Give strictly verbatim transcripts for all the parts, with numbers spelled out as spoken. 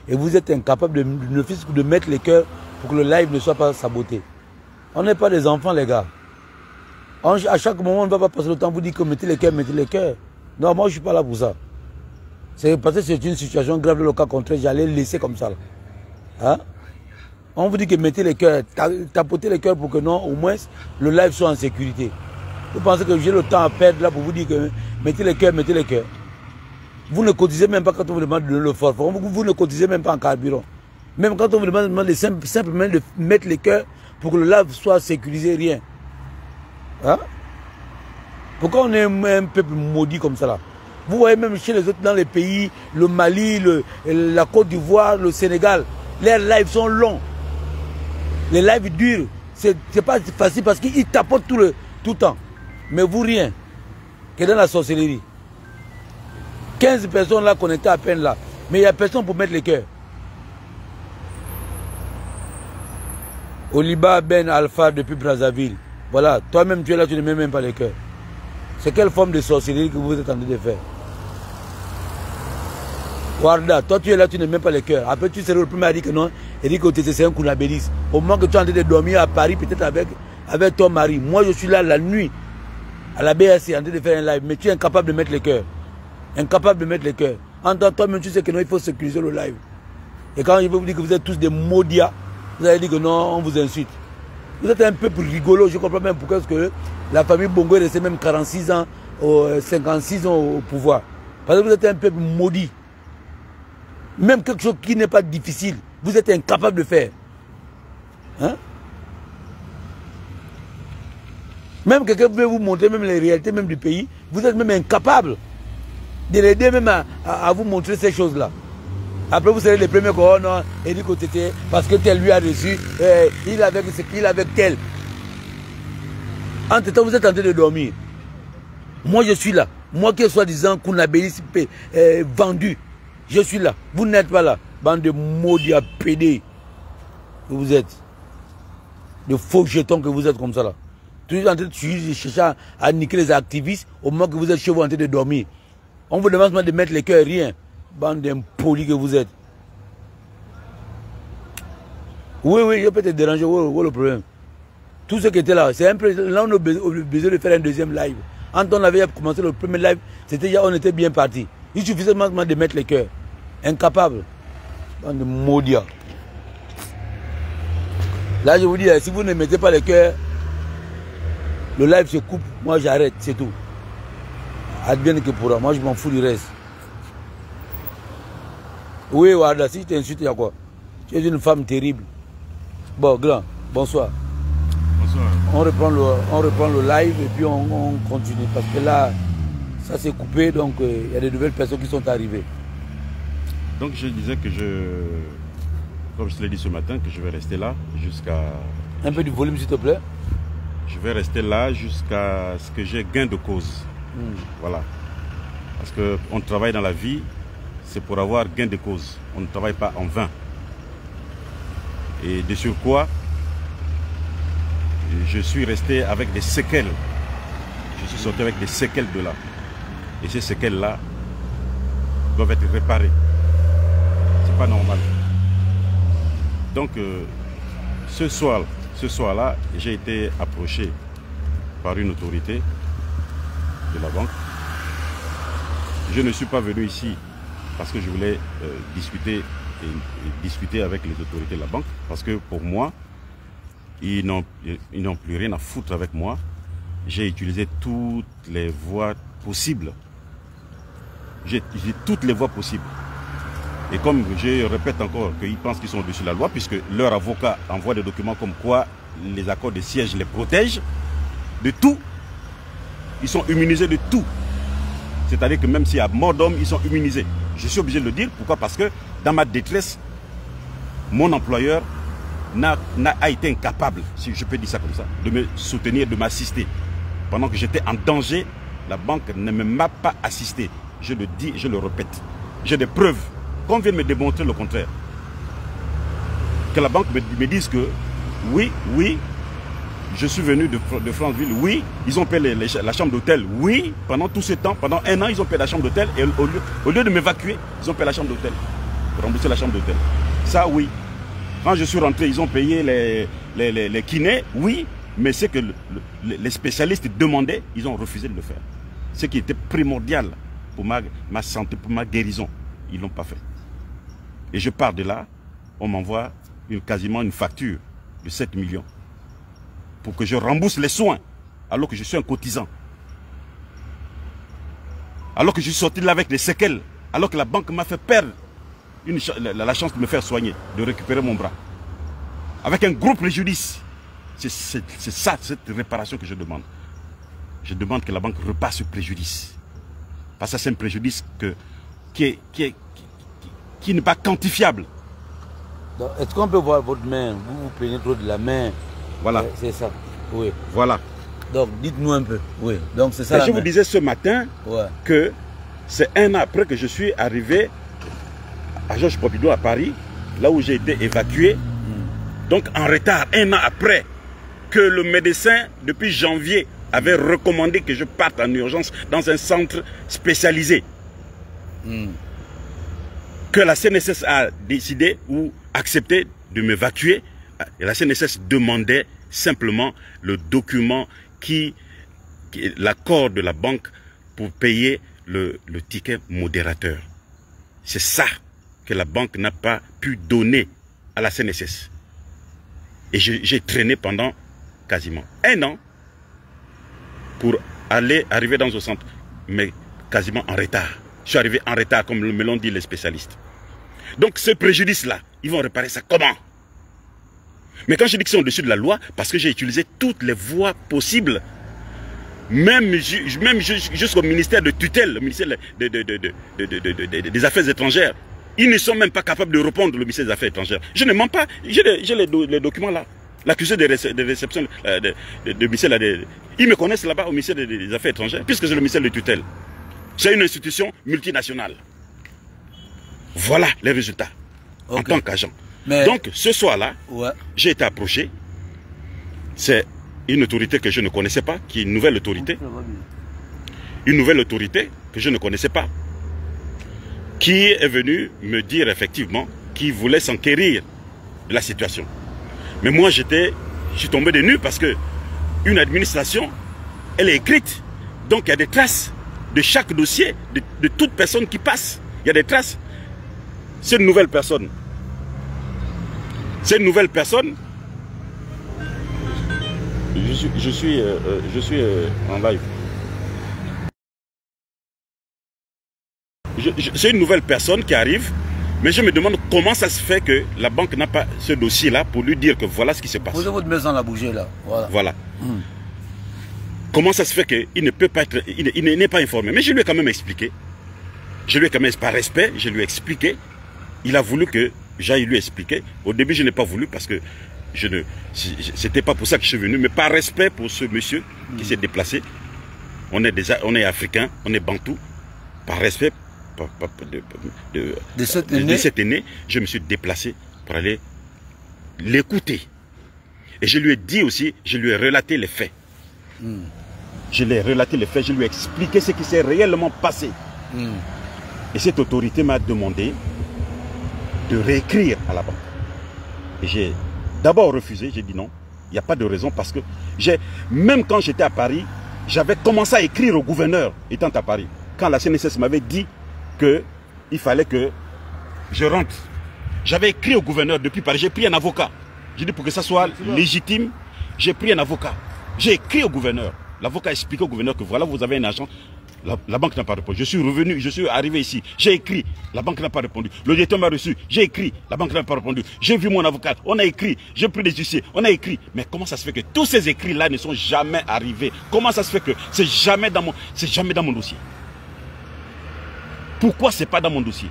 et vous êtes incapable de, de, de, de mettre les cœurs pour que le live ne soit pas saboté. On n'est pas des enfants, les gars. On, à chaque moment, on ne va pas passer le temps pour dire que mettez les cœurs, mettez les cœurs. Non, moi, je ne suis pas là pour ça. C'est parce que c'est une situation grave, le cas contraire, j'allais laisser comme ça. Là. Hein? On vous dit que mettez les cœurs, tapotez les cœurs pour que non, au moins, le live soit en sécurité. Vous pensez que j'ai le temps à perdre là pour vous dire que mettez les cœurs, mettez les cœurs. Vous ne cotisez même pas quand on vous demande de donner le forfait. Vous, vous ne cotisez même pas en carburant. Même quand on vous demande, demande de simple, simplement de mettre les cœurs pour que le live soit sécurisé, rien. Hein? Pourquoi on est un peuple maudit comme ça là? Vous voyez même chez les autres dans les pays, le Mali, le, la Côte d'Ivoire, le Sénégal, les lives sont longs. Les lives durent. C'est pas facile parce qu'ils tapotent tout le, tout le temps. Mais vous rien. Que dans la sorcellerie. quinze personnes là connectées à peine là. Mais il n'y a personne pour mettre les cœurs. Oliba Ben Alpha depuis Brazzaville. Voilà, toi-même tu es là, tu ne mets même pas les cœurs. C'est quelle forme de sorcellerie que vous êtes en train de faire? Warda, toi tu es là, tu ne mets pas les cœurs. Après tu serais le premier à dire que non, et dire que c'est un Kounabélis. Au moment que tu es en train de dormir à Paris, peut-être avec, avec ton mari. Moi je suis là la nuit, à la B S C, en train de faire un live, mais tu es incapable de mettre les cœurs. Incapable de mettre les cœurs. En tant que toi-même tu sais que non, il faut sécuriser le live. Et quand il veut vous dire que vous êtes tous des maudias, vous allez dire que non, on vous insulte. Vous êtes un peu plus rigolo, je comprends même pourquoi est-ce que la famille Bongo est restée même quarante-six ans, cinquante-six ans au pouvoir. Parce que vous êtes un peuple maudit. Même quelque chose qui n'est pas difficile, vous êtes incapable de faire. Hein? Même quelqu'un peut vous montrer même les réalités même du pays, vous êtes même incapable de l'aider même à, à, à vous montrer ces choses-là. Après, vous serez les premiers qui oh non, Éric Otété, parce que tel lui a reçu, eh, il avait ce qu'il avait tel. Entre temps, vous êtes en train de dormir. Moi, je suis là. Moi qui soi-disant Kounabélis eh, vendu, je suis là. Vous n'êtes pas là. Bande de maudits à pédés que vous êtes. De faux jetons que vous êtes comme ça là. Toujours en train de chercher à, à niquer les activistes au moment que vous êtes chez vous en train de dormir. On vous demande de mettre les cœurs, rien. Bande d'impolis que vous êtes. Oui, oui, je peux te déranger. Où, où est le problème? Tout ce qui était là, c'est un peu. Là, on a besoin de faire un deuxième live. Quand on avait commencé le premier live, c'était déjà, on était bien parti. Il suffisait seulement de mettre les cœurs. Incapable. Bande de maudits. Là, je vous dis, si vous ne mettez pas les cœurs, le live se coupe. Moi, j'arrête, c'est tout. Advienne que pourra. Moi, je m'en fous du reste. Oui, Warda, si je t'insulte, il y a quoi? Tu es une femme terrible. Bon, grand, bonsoir. Bonsoir. On reprend le, on reprend le live et puis on, on continue. Parce que là, ça s'est coupé, donc il euh, y a de nouvelles personnes qui sont arrivées. Donc je disais que je, comme je te l'ai dit ce matin, que je vais rester là jusqu'à... Un peu du volume, s'il te plaît. Je vais rester là jusqu'à ce que j'ai gain de cause. Hmm. Voilà. Parce qu'on travaille dans la vie, c'est pour avoir gain de cause. On ne travaille pas en vain. Et de surcroît, je suis resté avec des séquelles. Je suis sorti avec des séquelles de là. Et ces séquelles-là doivent être réparées. C'est pas normal. Donc, euh, ce soir, ce soir-là, j'ai été approché par une autorité de la banque. Je ne suis pas venu ici parce que je voulais euh, discuter, et, et discuter avec les autorités de la banque. Parce que pour moi, ils n'ont plus rien à foutre avec moi. J'ai utilisé toutes les voies possibles. J'ai utilisé toutes les voies possibles. Et comme je répète encore qu'ils pensent qu'ils sont au-dessus de la loi, puisque leur avocat envoie des documents comme quoi les accords de siège les protègent de tout. Ils sont immunisés de tout. C'est-à-dire que même s'il y a mort d'homme, ils sont immunisés. Je suis obligé de le dire. Pourquoi? Parce que dans ma détresse, mon employeur n'a a été incapable, si je peux dire ça comme ça, de me soutenir, de m'assister. Pendant que j'étais en danger, la banque ne m'a pas assisté. Je le dis, je le répète. J'ai des preuves. Qu'on vienne me démontrer le contraire. Que la banque me, me dise que oui, oui, je suis venu de, de Franceville, oui, ils ont payé les, les, la chambre d'hôtel, oui, pendant tout ce temps, pendant un an, ils ont payé la chambre d'hôtel et au lieu, au lieu de m'évacuer, ils ont payé la chambre d'hôtel. rembourser la chambre d'hôtel. Ça, oui. Quand je suis rentré, ils ont payé les, les, les, les kinés, oui, mais c'est que le, le, les spécialistes demandaient, ils ont refusé de le faire. Ce qui était primordial pour ma, ma santé, pour ma guérison, ils ne l'ont pas fait. Et je pars de là, on m'envoie une, quasiment une facture de sept millions pour que je rembourse les soins, alors que je suis un cotisant. Alors que je suis sorti de là avec des séquelles, alors que la banque m'a fait perdre une, la, la chance de me faire soigner, de récupérer mon bras. Avec un gros préjudice. C'est ça, cette réparation que je demande. Je demande que la banque repasse ce préjudice. Parce que c'est un préjudice que, qui est, qui est, qui, qui, qui n'est pas quantifiable. Est-ce qu'on peut voir votre main? Vous vous plaignez trop de la main. Voilà. C'est ça. Oui. Voilà. Donc, dites-nous un peu. Oui. Donc, c'est ça. Et je main. vous disais ce matin ouais. que c'est un an après que je suis arrivé à Georges Pompidou à Paris, là où j'ai été évacué. Mm. Donc, en retard, un an après que le médecin, depuis janvier, avait recommandé que je parte en urgence dans un centre spécialisé. Mm. Que la C N S S a décidé ou accepté de m'évacuer. Et la C N S S demandait simplement le document qui, qui l'accord de la banque pour payer le, le ticket modérateur. C'est ça que la banque n'a pas pu donner à la C N S S. Et j'ai traîné pendant quasiment un an pour aller arriver dans ce centre, mais quasiment en retard. Je suis arrivé en retard, comme me l'ont dit les spécialistes. Donc ce préjudice-là, ils vont réparer ça comment? Mais quand je dis que c'est au-dessus de la loi, parce que j'ai utilisé toutes les voies possibles, même, même jusqu'au ministère de tutelle, le ministère de, de, de, de, de, de, de, de, des Affaires étrangères, ils ne sont même pas capables de répondre, le ministère des Affaires étrangères. Je ne mens pas, j'ai les, les, les documents là. L'accusé de, de réception de, de, de, de ministère, là, de, ils me connaissent là-bas au ministère des, des Affaires étrangères, puisque c'est le ministère de tutelle. C'est une institution multinationale. Voilà les résultats, okay. En tant qu'agent. Mais... Donc, ce soir-là, ouais. J'ai été approché. C'est une autorité que je ne connaissais pas, qui est une nouvelle autorité. Une nouvelle autorité que je ne connaissais pas, qui est venue me dire effectivement qu'il voulait s'enquérir de la situation. Mais moi, j'étais, je suis tombé de nu parce que une administration, elle est écrite. Donc, il y a des traces de chaque dossier, de, de toute personne qui passe. Il y a des traces. C'est une nouvelle personne. C'est une nouvelle personne. Je suis, je suis, euh, je suis euh, en live. C'est une nouvelle personne qui arrive, mais je me demande comment ça se fait que la banque n'a pas ce dossier-là pour lui dire que voilà ce qui se passe. Posez votre maison la bouger là. Voilà. Voilà. Hum. Comment ça se fait qu'il ne peut pas être, il n'est pas informé. Mais je lui ai quand même expliqué. Je lui ai quand même, par respect, je lui ai expliqué. Il a voulu que j'aille lui expliquer. Au début, je n'ai pas voulu parce que je ne, c'était pas pour ça que je suis venu, mais par respect pour ce monsieur qui mmh. s'est déplacé. On est des, on est africains, on est bantou. Par respect par, par, de, de, de, cette de, année. de cette année, je me suis déplacé pour aller l'écouter. Et je lui ai dit aussi, je lui ai relaté les faits. Mmh. Je lui ai relaté les faits, je lui ai expliqué ce qui s'est réellement passé. Mmh. Et cette autorité m'a demandé de réécrire à la banque. Et j'ai d'abord refusé, j'ai dit non, il n'y a pas de raison parce que j'ai, même quand j'étais à Paris, j'avais commencé à écrire au gouverneur étant à Paris. Quand la C N S S m'avait dit qu'il fallait que je rentre. J'avais écrit au gouverneur depuis Paris, j'ai pris un avocat. J'ai dit pour que ça soit légitime, j'ai pris un avocat. J'ai écrit au gouverneur. L'avocat a expliqué au gouverneur que voilà, vous avez un agent. La, la banque n'a pas répondu. Je suis revenu, je suis arrivé ici. J'ai écrit, la banque n'a pas répondu. L'auditeur m'a reçu, j'ai écrit, la banque n'a pas répondu. J'ai vu mon avocat, on a écrit, j'ai pris des huissiers, on a écrit. Mais comment ça se fait que tous ces écrits-là ne sont jamais arrivés? Comment ça se fait que c'est jamais dans mon, c'est jamais dans mon dossier? Pourquoi c'est pas dans mon dossier?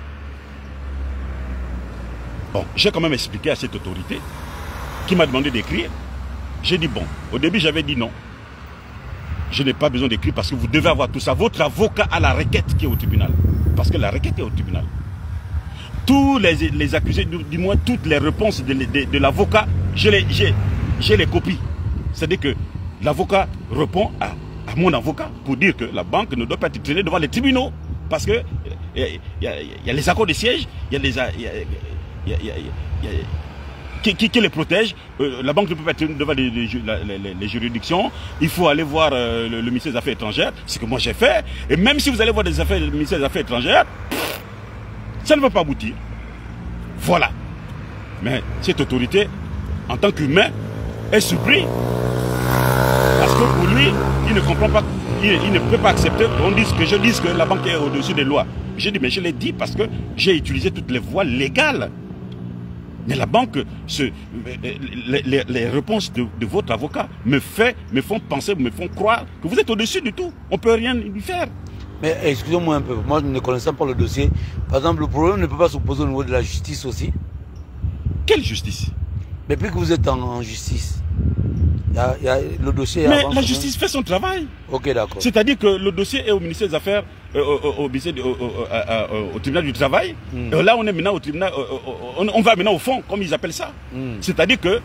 Bon, j'ai quand même expliqué à cette autorité qui m'a demandé d'écrire. J'ai dit bon, au début j'avais dit non. Je n'ai pas besoin d'écrire parce que vous devez avoir tout ça. Votre avocat a la requête qui est au tribunal. Parce que la requête est au tribunal. Tous les, les accusés, du, du moins toutes les réponses de, de, de l'avocat, j'ai les, les copies. C'est-à-dire que l'avocat répond à, à mon avocat pour dire que la banque ne doit pas être traînée devant les tribunaux. Parce que il y a, il y a, il y a les accords de siège, il y a les... Il y a, il y a, il y a, il y a, il y a, Qui, qui, qui les protège. Euh, la banque ne peut pas être devant les, les, les, les juridictions. Il faut aller voir euh, le, le ministère des Affaires étrangères, ce que moi j'ai fait. Et même si vous allez voir des affaires, le ministère des Affaires étrangères, pff, ça ne va pas aboutir. Voilà. Mais cette autorité, en tant qu'humain, est surpris. Parce que pour lui, il ne comprend pas, il, il ne peut pas accepter qu'on dise que je dise que la banque est au-dessus des lois. J'ai dit, mais je l'ai dit parce que j'ai utilisé toutes les voies légales. Mais la banque, ce, les, les, les réponses de, de votre avocat me, fait, me font penser, me font croire que vous êtes au-dessus du tout. On ne peut rien lui faire. Mais excusez-moi un peu, moi je ne connaissais pas le dossier. Par exemple, le problème ne peut pas se poser au niveau de la justice aussi. Quelle justice? Mais puis que vous êtes en, en justice, il y a, il y a le dossier... Mais la justice fait son travail. Ok, d'accord. C'est-à-dire que le dossier est au ministère des Affaires, euh, au, au, au, au, au tribunal du travail. Mm. Et là, on est maintenant au tribunal, on, on va maintenant au fond, comme ils appellent ça. Mm. C'est-à-dire que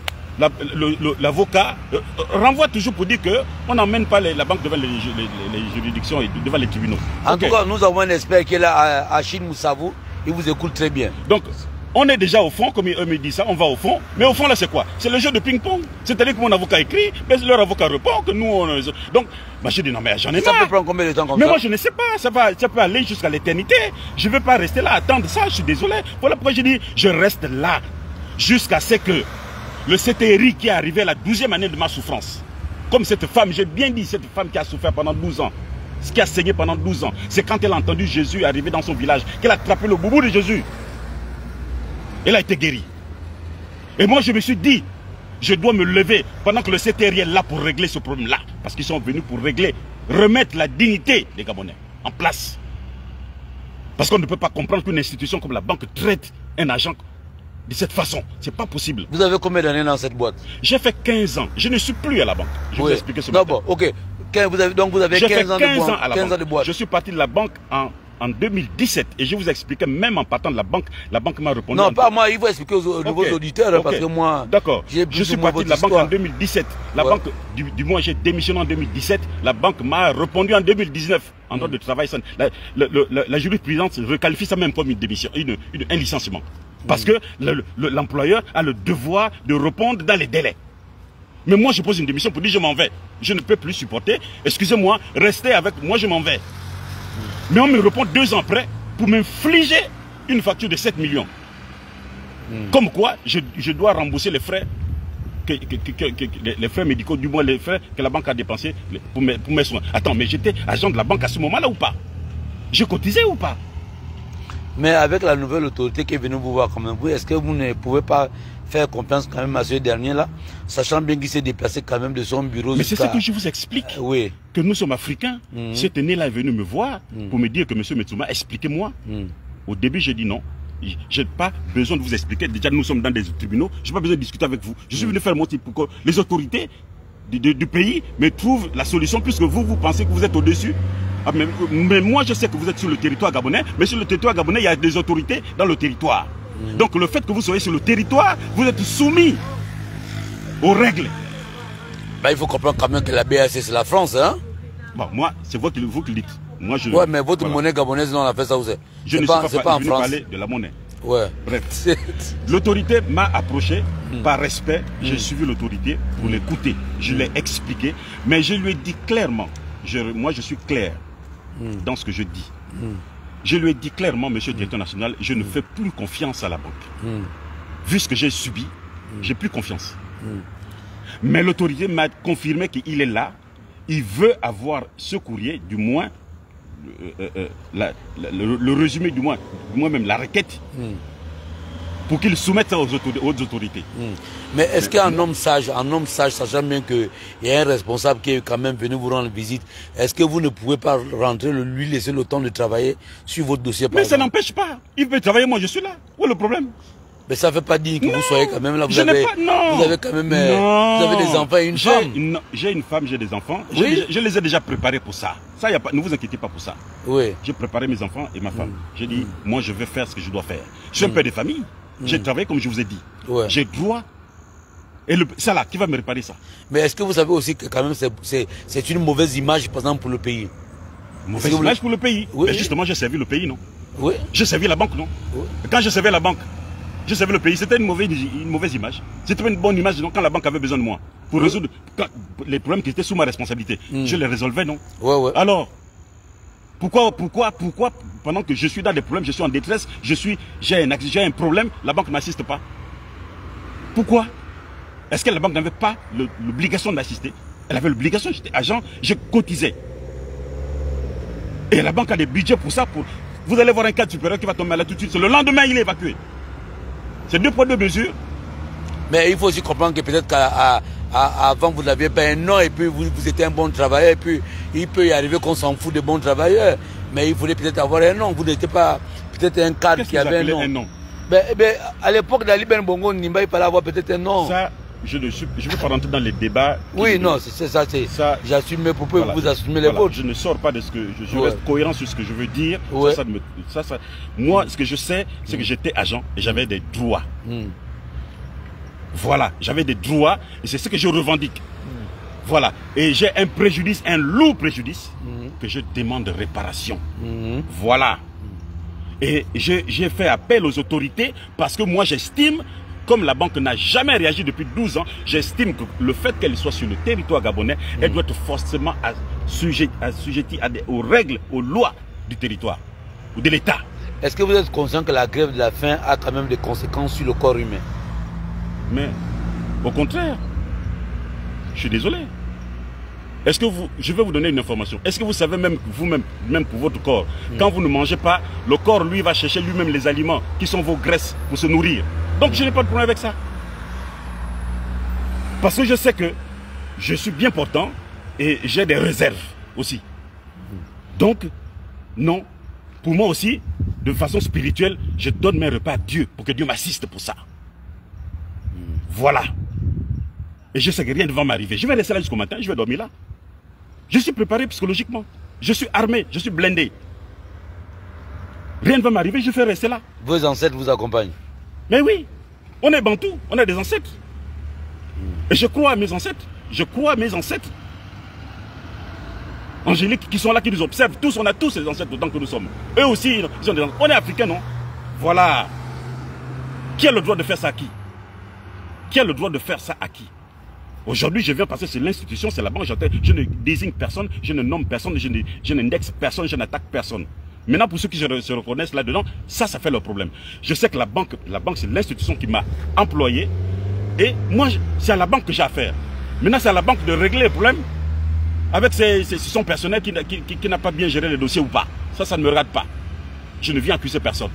l'avocat euh, renvoie toujours pour dire qu'on n'emmène pas les, la banque devant les, les, les juridictions et devant les tribunaux. En okay. tout cas, nous avons un expert qui est là, Achille Moussavou. Il vous écoute très bien. Donc, on est déjà au fond, comme eux me disent ça, on va au fond. Mais au fond, là, c'est quoi? C'est le jeu de ping-pong. C'est-à-dire que mon avocat écrit, mais leur avocat répond, que nous, on... Donc, bah, je dis non, mais j'en ai marre. Ça peut prendre combien de temps comme mais ça? Mais moi, je ne sais pas. Ça, va, ça peut aller jusqu'à l'éternité. Je ne veux pas rester là, attendre ça. Je suis désolé. Voilà pourquoi je dis, je reste là. Jusqu'à ce que le C T R I qui est arrivé à la douzième année de ma souffrance, comme cette femme, j'ai bien dit, cette femme qui a souffert pendant douze ans, ce qui a saigné pendant douze ans, c'est quand elle a entendu Jésus arriver dans son village, qu'elle a attrapé le boubou de Jésus. Elle a été guérie. Et moi, je me suis dit, je dois me lever pendant que le C T R I est là pour régler ce problème-là. Parce qu'ils sont venus pour régler, remettre la dignité des Gabonais en place. Parce qu'on ne peut pas comprendre qu'une institution comme la banque traite un agent de cette façon. C'est pas possible. Vous avez combien d'années dans cette boîte? J'ai fait quinze ans. Je ne suis plus à la banque. Je oui. vais vous expliquer ce non, matin. bon, ok. Vous avez, donc vous avez quinze, ans, de ans à la quinze banque. ans de boîte. Je suis parti de la banque en... en deux mille dix-sept, et je vous expliquais, même en partant de la banque, la banque m'a répondu. Non, pas moi, il faut expliquer aux, aux okay. nouveaux auditeurs, okay. parce que moi... D'accord, je suis parti de la banque en deux mille dix-sept. La ouais. banque, du, du moins j'ai démissionné en deux mille dix-sept, la banque m'a répondu en deux mille dix-neuf, en droit mm. de travail. La, la, la, la jurisprudence requalifie ça même comme une démission, une, une, un licenciement. Parce mm. que l'employeur le, le, a le devoir de répondre dans les délais. Mais moi, je pose une démission pour dire je m'en vais. Je ne peux plus supporter. Excusez-moi, restez avec moi, je m'en vais. Mm. Mais on me répond deux ans après pour m'infliger une facture de sept millions. Mm. Comme quoi, je, je dois rembourser les frais, que, que, que, que, que, les frais médicaux, du moins les frais que la banque a dépensés pour mes, pour mes soins. Attends, mais j'étais agent de la banque à ce moment-là ou pas? J'ai cotisé ou pas? Mais avec la nouvelle autorité qui est venue vous voir quand même, est-ce que vous ne pouvez pas faire confiance quand même à ce dernier-là, sachant bien qu'il s'est déplacé quand même de son bureau? Mais c'est ce que je vous explique. Euh, oui. Que nous sommes africains. Mm-hmm. Cet aîné-là est venu me voir mm-hmm. pour me dire que M. Metsouma, expliquez-moi. Mm-hmm. Au début, j'ai dit non. Je n'ai pas besoin de vous expliquer. Déjà, nous sommes dans des tribunaux. Je n'ai pas besoin de discuter avec vous. Je suis mm-hmm. venu faire mon type pour que les autorités du, du, du pays me trouvent la solution, puisque vous, vous pensez que vous êtes au-dessus. Ah, mais, mais moi, je sais que vous êtes sur le territoire gabonais. Mais sur le territoire gabonais, il y a des autorités dans le territoire. Mm-hmm. Donc, le fait que vous soyez sur le territoire, vous êtes soumis aux règles. Ben, il faut comprendre quand même que la B A C, c'est la France, hein? Bon, moi, c'est vous qui, vous qui le dites. Moi, je, ouais, mais votre voilà. monnaie gabonaise, on a fait ça où c'est? Je ne pas, suis pas, pas en France. parler de la monnaie. Ouais. Bref. L'autorité m'a approché mm. par respect. Mm. J'ai suivi l'autorité pour mm. l'écouter. Je mm. l'ai expliqué. Mais je lui ai dit clairement, je, moi je suis clair mm. dans ce que je dis. Mm. Je lui ai dit clairement, monsieur le directeur national, je ne mm. fais plus confiance à la banque. Mm. Vu ce que j'ai subi, mm. j'ai plus confiance. Mm. Mais l'autorité m'a confirmé qu'il est là. Il veut avoir ce courrier, du moins, euh, euh, la, la, le, le résumé, du moins, du moins même la requête, mm. pour qu'il soumette ça aux, autori aux autorités. Mm. Mais est-ce qu'un homme sage, un homme sage, sachant bien qu'il y a un responsable qui est quand même venu vous rendre visite, est-ce que vous ne pouvez pas rentrer, lui laisser le temps de travailler sur votre dossier? Mais ça n'empêche pas. Il peut travailler, moi je suis là. Où est le problème? Mais ça ne veut pas dire que non, vous soyez quand même là. Vous, je avez, pas, non, vous avez quand même euh, vous avez des enfants et une femme. J'ai une femme, j'ai des enfants. Oui. Je, je les ai déjà préparés pour ça. Ça y a pas, ne vous inquiétez pas pour ça. Oui. J'ai préparé mes enfants et ma femme. Mm. J'ai dit, mm. moi je vais faire ce que je dois faire. Je suis mm. un père de famille. Mm. J'ai travaillé comme je vous ai dit. Ouais. J'ai droit. Et le, ça là, qui va me réparer ça? Mais est-ce que vous savez aussi que quand même c'est une mauvaise image, par exemple, pour le pays? Mauvaise image vous... pour le pays. Oui, mais oui. justement, j'ai servi le pays, non? Oui. J'ai servi la banque, non? Oui. Quand je servais la banque, je servais le pays, c'était une mauvaise, une mauvaise image. C'était pas une bonne image, non, quand la banque avait besoin de moi. Pour oui. résoudre quand, les problèmes qui étaient sous ma responsabilité. Mm. Je les résolvais, non? Ouais, ouais. Alors, pourquoi, pourquoi, pourquoi, pendant que je suis dans des problèmes, je suis en détresse, je suis, j'ai un, j'ai un problème, la banque ne m'assiste pas? Pourquoi? Est-ce que la banque n'avait pas l'obligation d'assister? Elle avait l'obligation, j'étais agent, je cotisais. Et la banque a des budgets pour ça. Pour... Vous allez voir un cadre supérieur qui va tomber là tout de suite. Le lendemain, il est évacué. C'est deux poids, deux mesures. Mais il faut aussi comprendre que peut-être qu'avant, vous n'aviez pas un nom et puis vous, vous étiez un bon travailleur. Et puis, il peut y arriver qu'on s'en fout de bons travailleurs. Mais il voulait peut-être avoir un nom. Vous n'étiez pas peut-être un cadre qui avait un nom. un nom. Mais, mais à l'époque d'Ali Ben Bongo Nimba, il fallait avoir peut-être un nom. Ça, je ne suis, je ne veux pas rentrer dans les débats. Oui, non, c'est ça. J'assume mes propos, voilà, vous assumez les vôtres. Je ne sors pas de ce que je, je ouais. reste cohérent sur ce que je veux dire. Ouais. Ça, ça me, ça, ça, moi, ce que je sais, c'est mm. que j'étais agent et j'avais des droits. Mm. Voilà, j'avais des droits et c'est ce que je revendique. Mm. Voilà, et j'ai un préjudice, un lourd préjudice mm. que je demande réparation. Mm. Voilà. Et j'ai fait appel aux autorités parce que moi j'estime, comme la banque n'a jamais réagi depuis douze ans, j'estime que le fait qu'elle soit sur le territoire gabonais, mmh. elle doit être forcément assujettie aux règles, aux lois du territoire ou de l'État. Est-ce que vous êtes conscient que la grève de la faim a quand même des conséquences sur le corps humain? Mais au contraire, je suis désolé. Est-ce que vous, je vais vous donner une information. Est-ce que vous savez même vous-même, même pour votre corps, mmh. quand vous ne mangez pas, le corps lui va chercher lui-même les aliments qui sont vos graisses pour se nourrir. Donc je n'ai pas de problème avec ça. Parce que je sais que je suis bien portant et j'ai des réserves aussi. Donc, non, pour moi aussi, de façon spirituelle, je donne mes repas à Dieu pour que Dieu m'assiste pour ça. Voilà. Et je sais que rien ne va m'arriver. Je vais rester là jusqu'au matin, je vais dormir là. Je suis préparé psychologiquement. Je suis armé, je suis blindé. Rien ne va m'arriver, je vais rester là. Vos ancêtres vous accompagnent? Mais oui, on est bantou, on a des ancêtres. Et je crois à mes ancêtres. Je crois à mes ancêtres. Angélique, qui sont là, qui nous observent. Tous, on a tous ces ancêtres autant que nous sommes. Eux aussi, ils sont des ancêtres. On est africains, non? Voilà. Qui a le droit de faire ça à qui? Qui a le droit de faire ça à qui? Aujourd'hui, je viens passer sur l'institution, c'est la banque. Je ne désigne personne, je ne nomme personne, je n'indexe personne, je n'attaque personne. Maintenant, pour ceux qui se reconnaissent là-dedans, ça, ça fait leur problème. Je sais que la banque, la banque, c'est l'institution qui m'a employé. Et moi, c'est à la banque que j'ai affaire. Maintenant, c'est à la banque de régler les problèmes avec ses, ses, son personnel qui, qui, qui, qui n'a pas bien géré les dossiers ou pas. Ça, ça ne me regarde pas. Je ne viens accuser personne.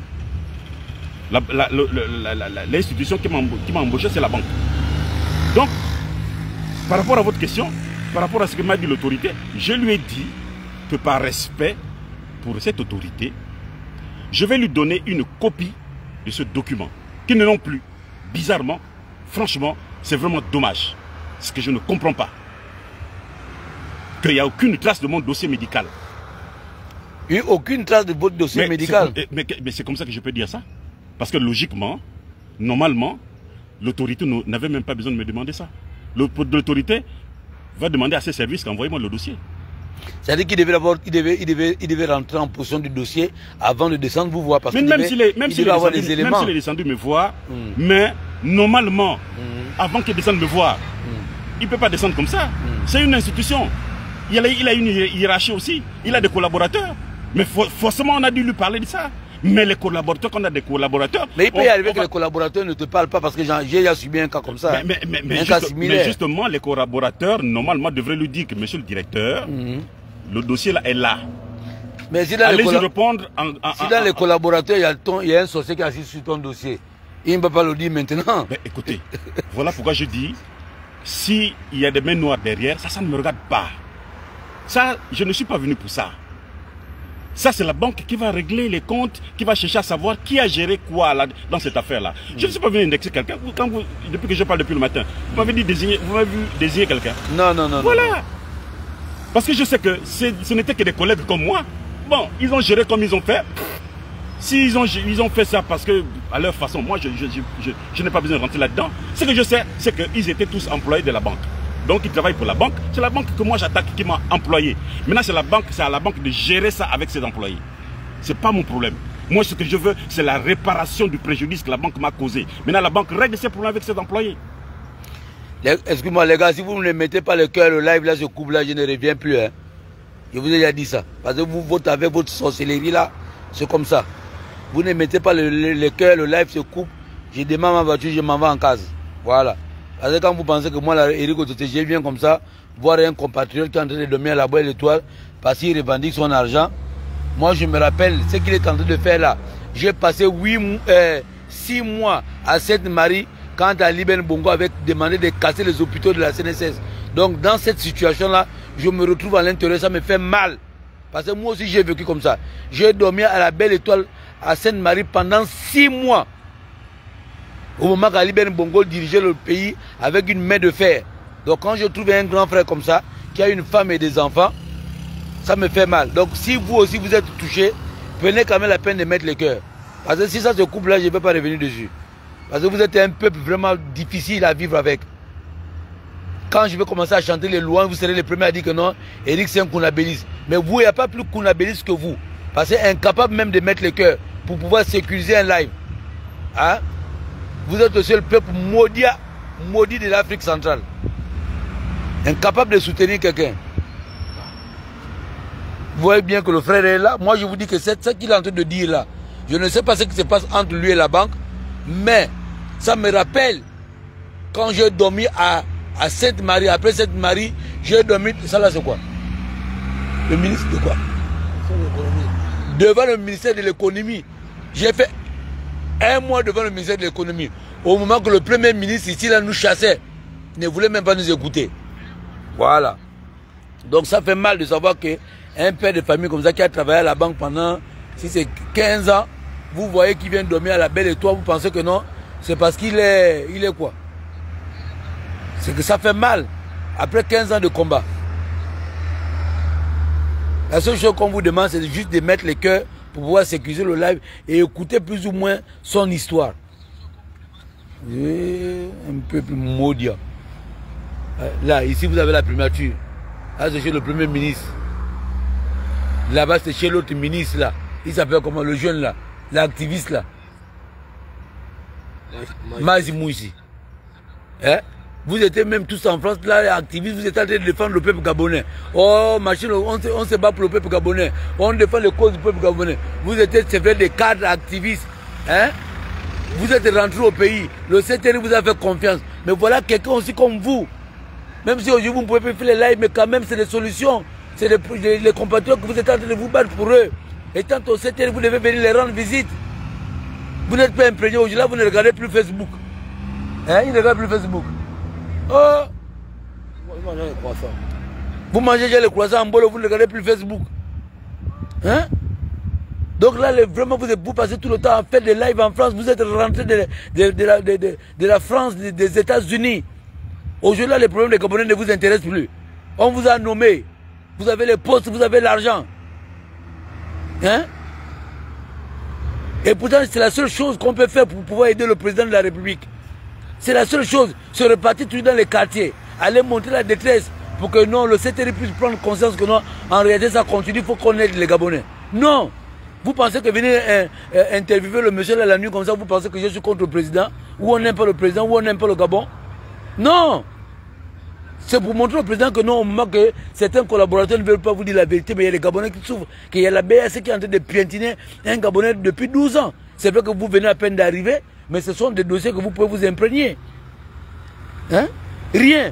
L'institution qui m'a embauché, c'est la banque. Donc, par rapport à votre question, par rapport à ce que m'a dit l'autorité, je lui ai dit que par respect pour cette autorité, je vais lui donner une copie de ce document, qui ne l'ont plus. Bizarrement, franchement, c'est vraiment dommage. Ce que je ne comprends pas. Qu'il n'y a aucune trace de mon dossier médical. Il n'y a aucune trace de votre dossier mais médical. Mais, mais c'est comme ça que je peux dire ça. Parce que logiquement, normalement, l'autorité n'avait même pas besoin de me demander ça. L'autorité va demander à ses services qu'envoyez-moi le dossier. C'est-à-dire qu'il devait d'abord, il devait, il devait, il devait rentrer en possession du dossier avant de descendre vous voir. Parce mais même s'il est, même s'il est, si est descendu me voir, mm. mais normalement, mm. avant qu'il descende me voir, mm. il ne peut pas descendre comme ça. Mm. C'est une institution. Il a, il a une hiérarchie aussi. Il a des collaborateurs. Mais for, forcément, on a dû lui parler de ça. Mais les collaborateurs, quand on a des collaborateurs... Mais il peut on, y arriver que va... les collaborateurs ne te parlent pas parce que j'ai déjà subi un cas comme ça. Mais, mais, mais, un juste, mais justement, les collaborateurs, normalement, devraient lui dire que, monsieur le directeur, mm-hmm. le dossier là est là. Mais si dans allez les, y répondre en, en, si dans en, les collaborateurs, il y, a ton, il y a un sorcier qui est assis sur ton dossier, il ne va pas le dire maintenant. Mais écoutez, voilà pourquoi je dis, s'il y a des mains noires derrière, ça, ça ne me regarde pas. Ça, je ne suis pas venu pour ça. Ça, c'est la banque qui va régler les comptes, qui va chercher à savoir qui a géré quoi là, dans cette affaire-là. Mmh. Je ne suis pas venu indexer quelqu'un. Depuis que je parle depuis le matin, vous m'avez dit désigner, vous m'avez vu désigner quelqu'un. Non, non, non. Voilà. Non. Parce que je sais que ce n'était que des collègues comme moi. Bon, ils ont géré comme ils ont fait. S'ils ont, ils ont fait ça parce que, à leur façon, moi, je, je, je, je, je n'ai pas besoin de rentrer là-dedans. Ce que je sais, c'est qu'ils étaient tous employés de la banque. Donc il travaille pour la banque. C'est la banque que moi j'attaque, qui m'a employé. Maintenant c'est la banque, c'est à la banque de gérer ça avec ses employés. C'est pas mon problème. Moi ce que je veux, c'est la réparation du préjudice que la banque m'a causé. Maintenant la banque règle ses problèmes avec ses employés. Excusez-moi les gars, si vous ne mettez pas le cœur, le live là, ce couple là, je ne reviens plus. Hein. Je vous ai déjà dit ça. Parce que vous votez avec votre sorcellerie là, c'est comme ça. Vous ne mettez pas le, le, le cœur, le live se coupe. Je démarre ma voiture, je m'en vais en case. Voilà. Parce que quand vous pensez que moi, là, Eric Ototé, je viens comme ça, voir un compatriote qui est en train de dormir à la boîte d'étoiles parce qu'il revendique son argent. Moi, je me rappelle ce qu'il est en train de faire là. J'ai passé six mois à Sainte-Marie quand Ali Ben Bongo avait demandé de casser les hôpitaux de la C N S S. Donc, dans cette situation-là, je me retrouve à l'intérieur, ça me fait mal. Parce que moi aussi, j'ai vécu comme ça. J'ai dormi à la Belle Étoile à Sainte-Marie pendant six mois. Au moment qu'Ali Ben Bongo dirigeait le pays avec une main de fer. Donc quand je trouve un grand frère comme ça, qui a une femme et des enfants, ça me fait mal. Donc si vous aussi vous êtes touché, prenez quand même la peine de mettre le cœur. Parce que si ça se coupe là, je ne peux pas revenir dessus. Parce que vous êtes un peuple vraiment difficile à vivre avec. Quand je vais commencer à chanter les louanges, vous serez les premiers à dire que non, Eric c'est un Kounabéliste. Mais vous, il n'y a pas plus Kounabéliste que vous. Parce que incapable même de mettre le cœur pour pouvoir sécuriser un live. Hein? Vous êtes le seul peuple maudit, maudit de l'Afrique centrale. Incapable de soutenir quelqu'un. Vous voyez bien que le frère est là. Moi, je vous dis que c'est ce qu'il est en train de dire là. Je ne sais pas ce qui se passe entre lui et la banque. Mais ça me rappelle quand j'ai dormi à, à Sainte-Marie. Après Sainte-Marie, j'ai dormi... Ça là, c'est quoi? Le ministre de quoi? Devant le ministère de l'économie. J'ai fait un mois devant le ministère de l'économie. Au moment que le premier ministre ici là nous chassait, il ne voulait même pas nous écouter. Voilà. Donc ça fait mal de savoir qu'un père de famille comme ça qui a travaillé à la banque pendant, si c'est quinze ans, vous voyez qu'il vient dormir à la Belle Étoile, vous pensez que non, c'est parce qu'il est, il est quoi? C'est que ça fait mal après quinze ans de combat. La seule chose qu'on vous demande, c'est juste de mettre le cœur pour pouvoir sécuriser le live et écouter plus ou moins son histoire. Et un peu plus maudit. Là, ici, vous avez la primature. Là, c'est chez le premier ministre. Là-bas, c'est chez l'autre ministre, là. Il s'appelle comment? Le jeune, là. L'activiste, là. Mazimou, ici. Hein? Vous étiez même tous en France, là, activistes, vous êtes en train de défendre le peuple gabonais. Oh, machine, on se, on se bat pour le peuple gabonais. On défend les causes du peuple gabonais. Vous étiez, c'est vrai, des cadres activistes. Hein? Vous êtes rentrés au pays. Le C T R vous a fait confiance. Mais voilà quelqu'un aussi comme vous. Même si aujourd'hui vous ne pouvez plus faire les lives, mais quand même c'est des solutions. C'est les, les, les compatriotes que vous êtes en train de vous battre pour eux. Et tant au C T R, vous devez venir les rendre visite. Vous n'êtes pas imprégné. Aujourd'hui là, vous ne regardez plus Facebook. Hein? Ils ne regardent plus Facebook. Oh! Vous mangez déjà les croissants en bolo, vous ne regardez plus Facebook. Hein? Donc là, les, vraiment, vous, vous passez tout le temps à faire des lives en France. Vous êtes rentré de, de, de, la, de, de, de la France, de, des États-Unis. Aujourd'hui, là, les problèmes des Gabonais ne vous intéressent plus. On vous a nommé. Vous avez les postes, vous avez l'argent. Hein? Et pourtant, c'est la seule chose qu'on peut faire pour pouvoir aider le président de la République. C'est la seule chose. Se repartir toujours dans les quartiers. Aller montrer la détresse pour que non, le C T R puisse prendre conscience que non, en réalité, ça continue. Il faut qu'on aide les Gabonais. Non! Vous pensez que venir euh, euh, interviewer le monsieur là la nuit comme ça, vous pensez que je suis contre le président? Ou on n'aime pas le président? Ou on n'aime pas le Gabon? Non! C'est pour montrer au président que non, au moment que certains collaborateurs ne veulent pas vous dire la vérité, mais il y a les Gabonais qui souffrent, qu'il y a la B A C qui est en train de piétiner un Gabonais depuis douze ans. C'est vrai que vous venez à peine d'arriver, mais ce sont des dossiers que vous pouvez vous imprégner. Hein? Rien.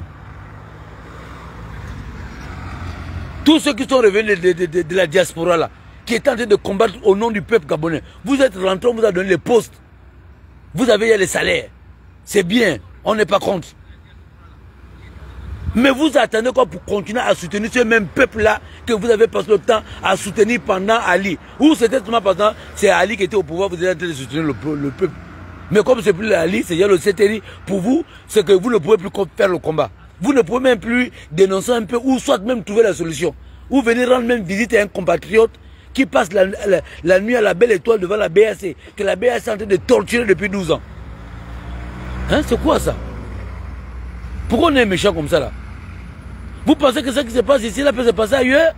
Tous ceux qui sont revenus de, de, de, de la diaspora là, qui est en train de combattre au nom du peuple gabonais. Vous êtes rentrés, on vous a donné les postes. Vous avez les salaires. C'est bien, on n'est pas contre. Mais vous attendez quoi pour continuer à soutenir ce même peuple-là que vous avez passé le temps à soutenir pendant Ali? Ou c'était seulement pendant c'est Ali qui était au pouvoir, vous êtes en train de soutenir le, le peuple. Mais comme c'est plus Ali, c'est le C T R, pour vous, c'est que vous ne pouvez plus faire le combat. Vous ne pouvez même plus dénoncer un peu, ou soit même trouver la solution. Ou venir rendre même visite à un compatriote qui passe la, la, la nuit à la Belle Étoile devant la B A C, que la B A C est en train de torturer depuis douze ans. Hein, c'est quoi ça? Pourquoi on est méchant comme ça là? Vous pensez que ce qui se passe ici, là, peut se passer ailleurs?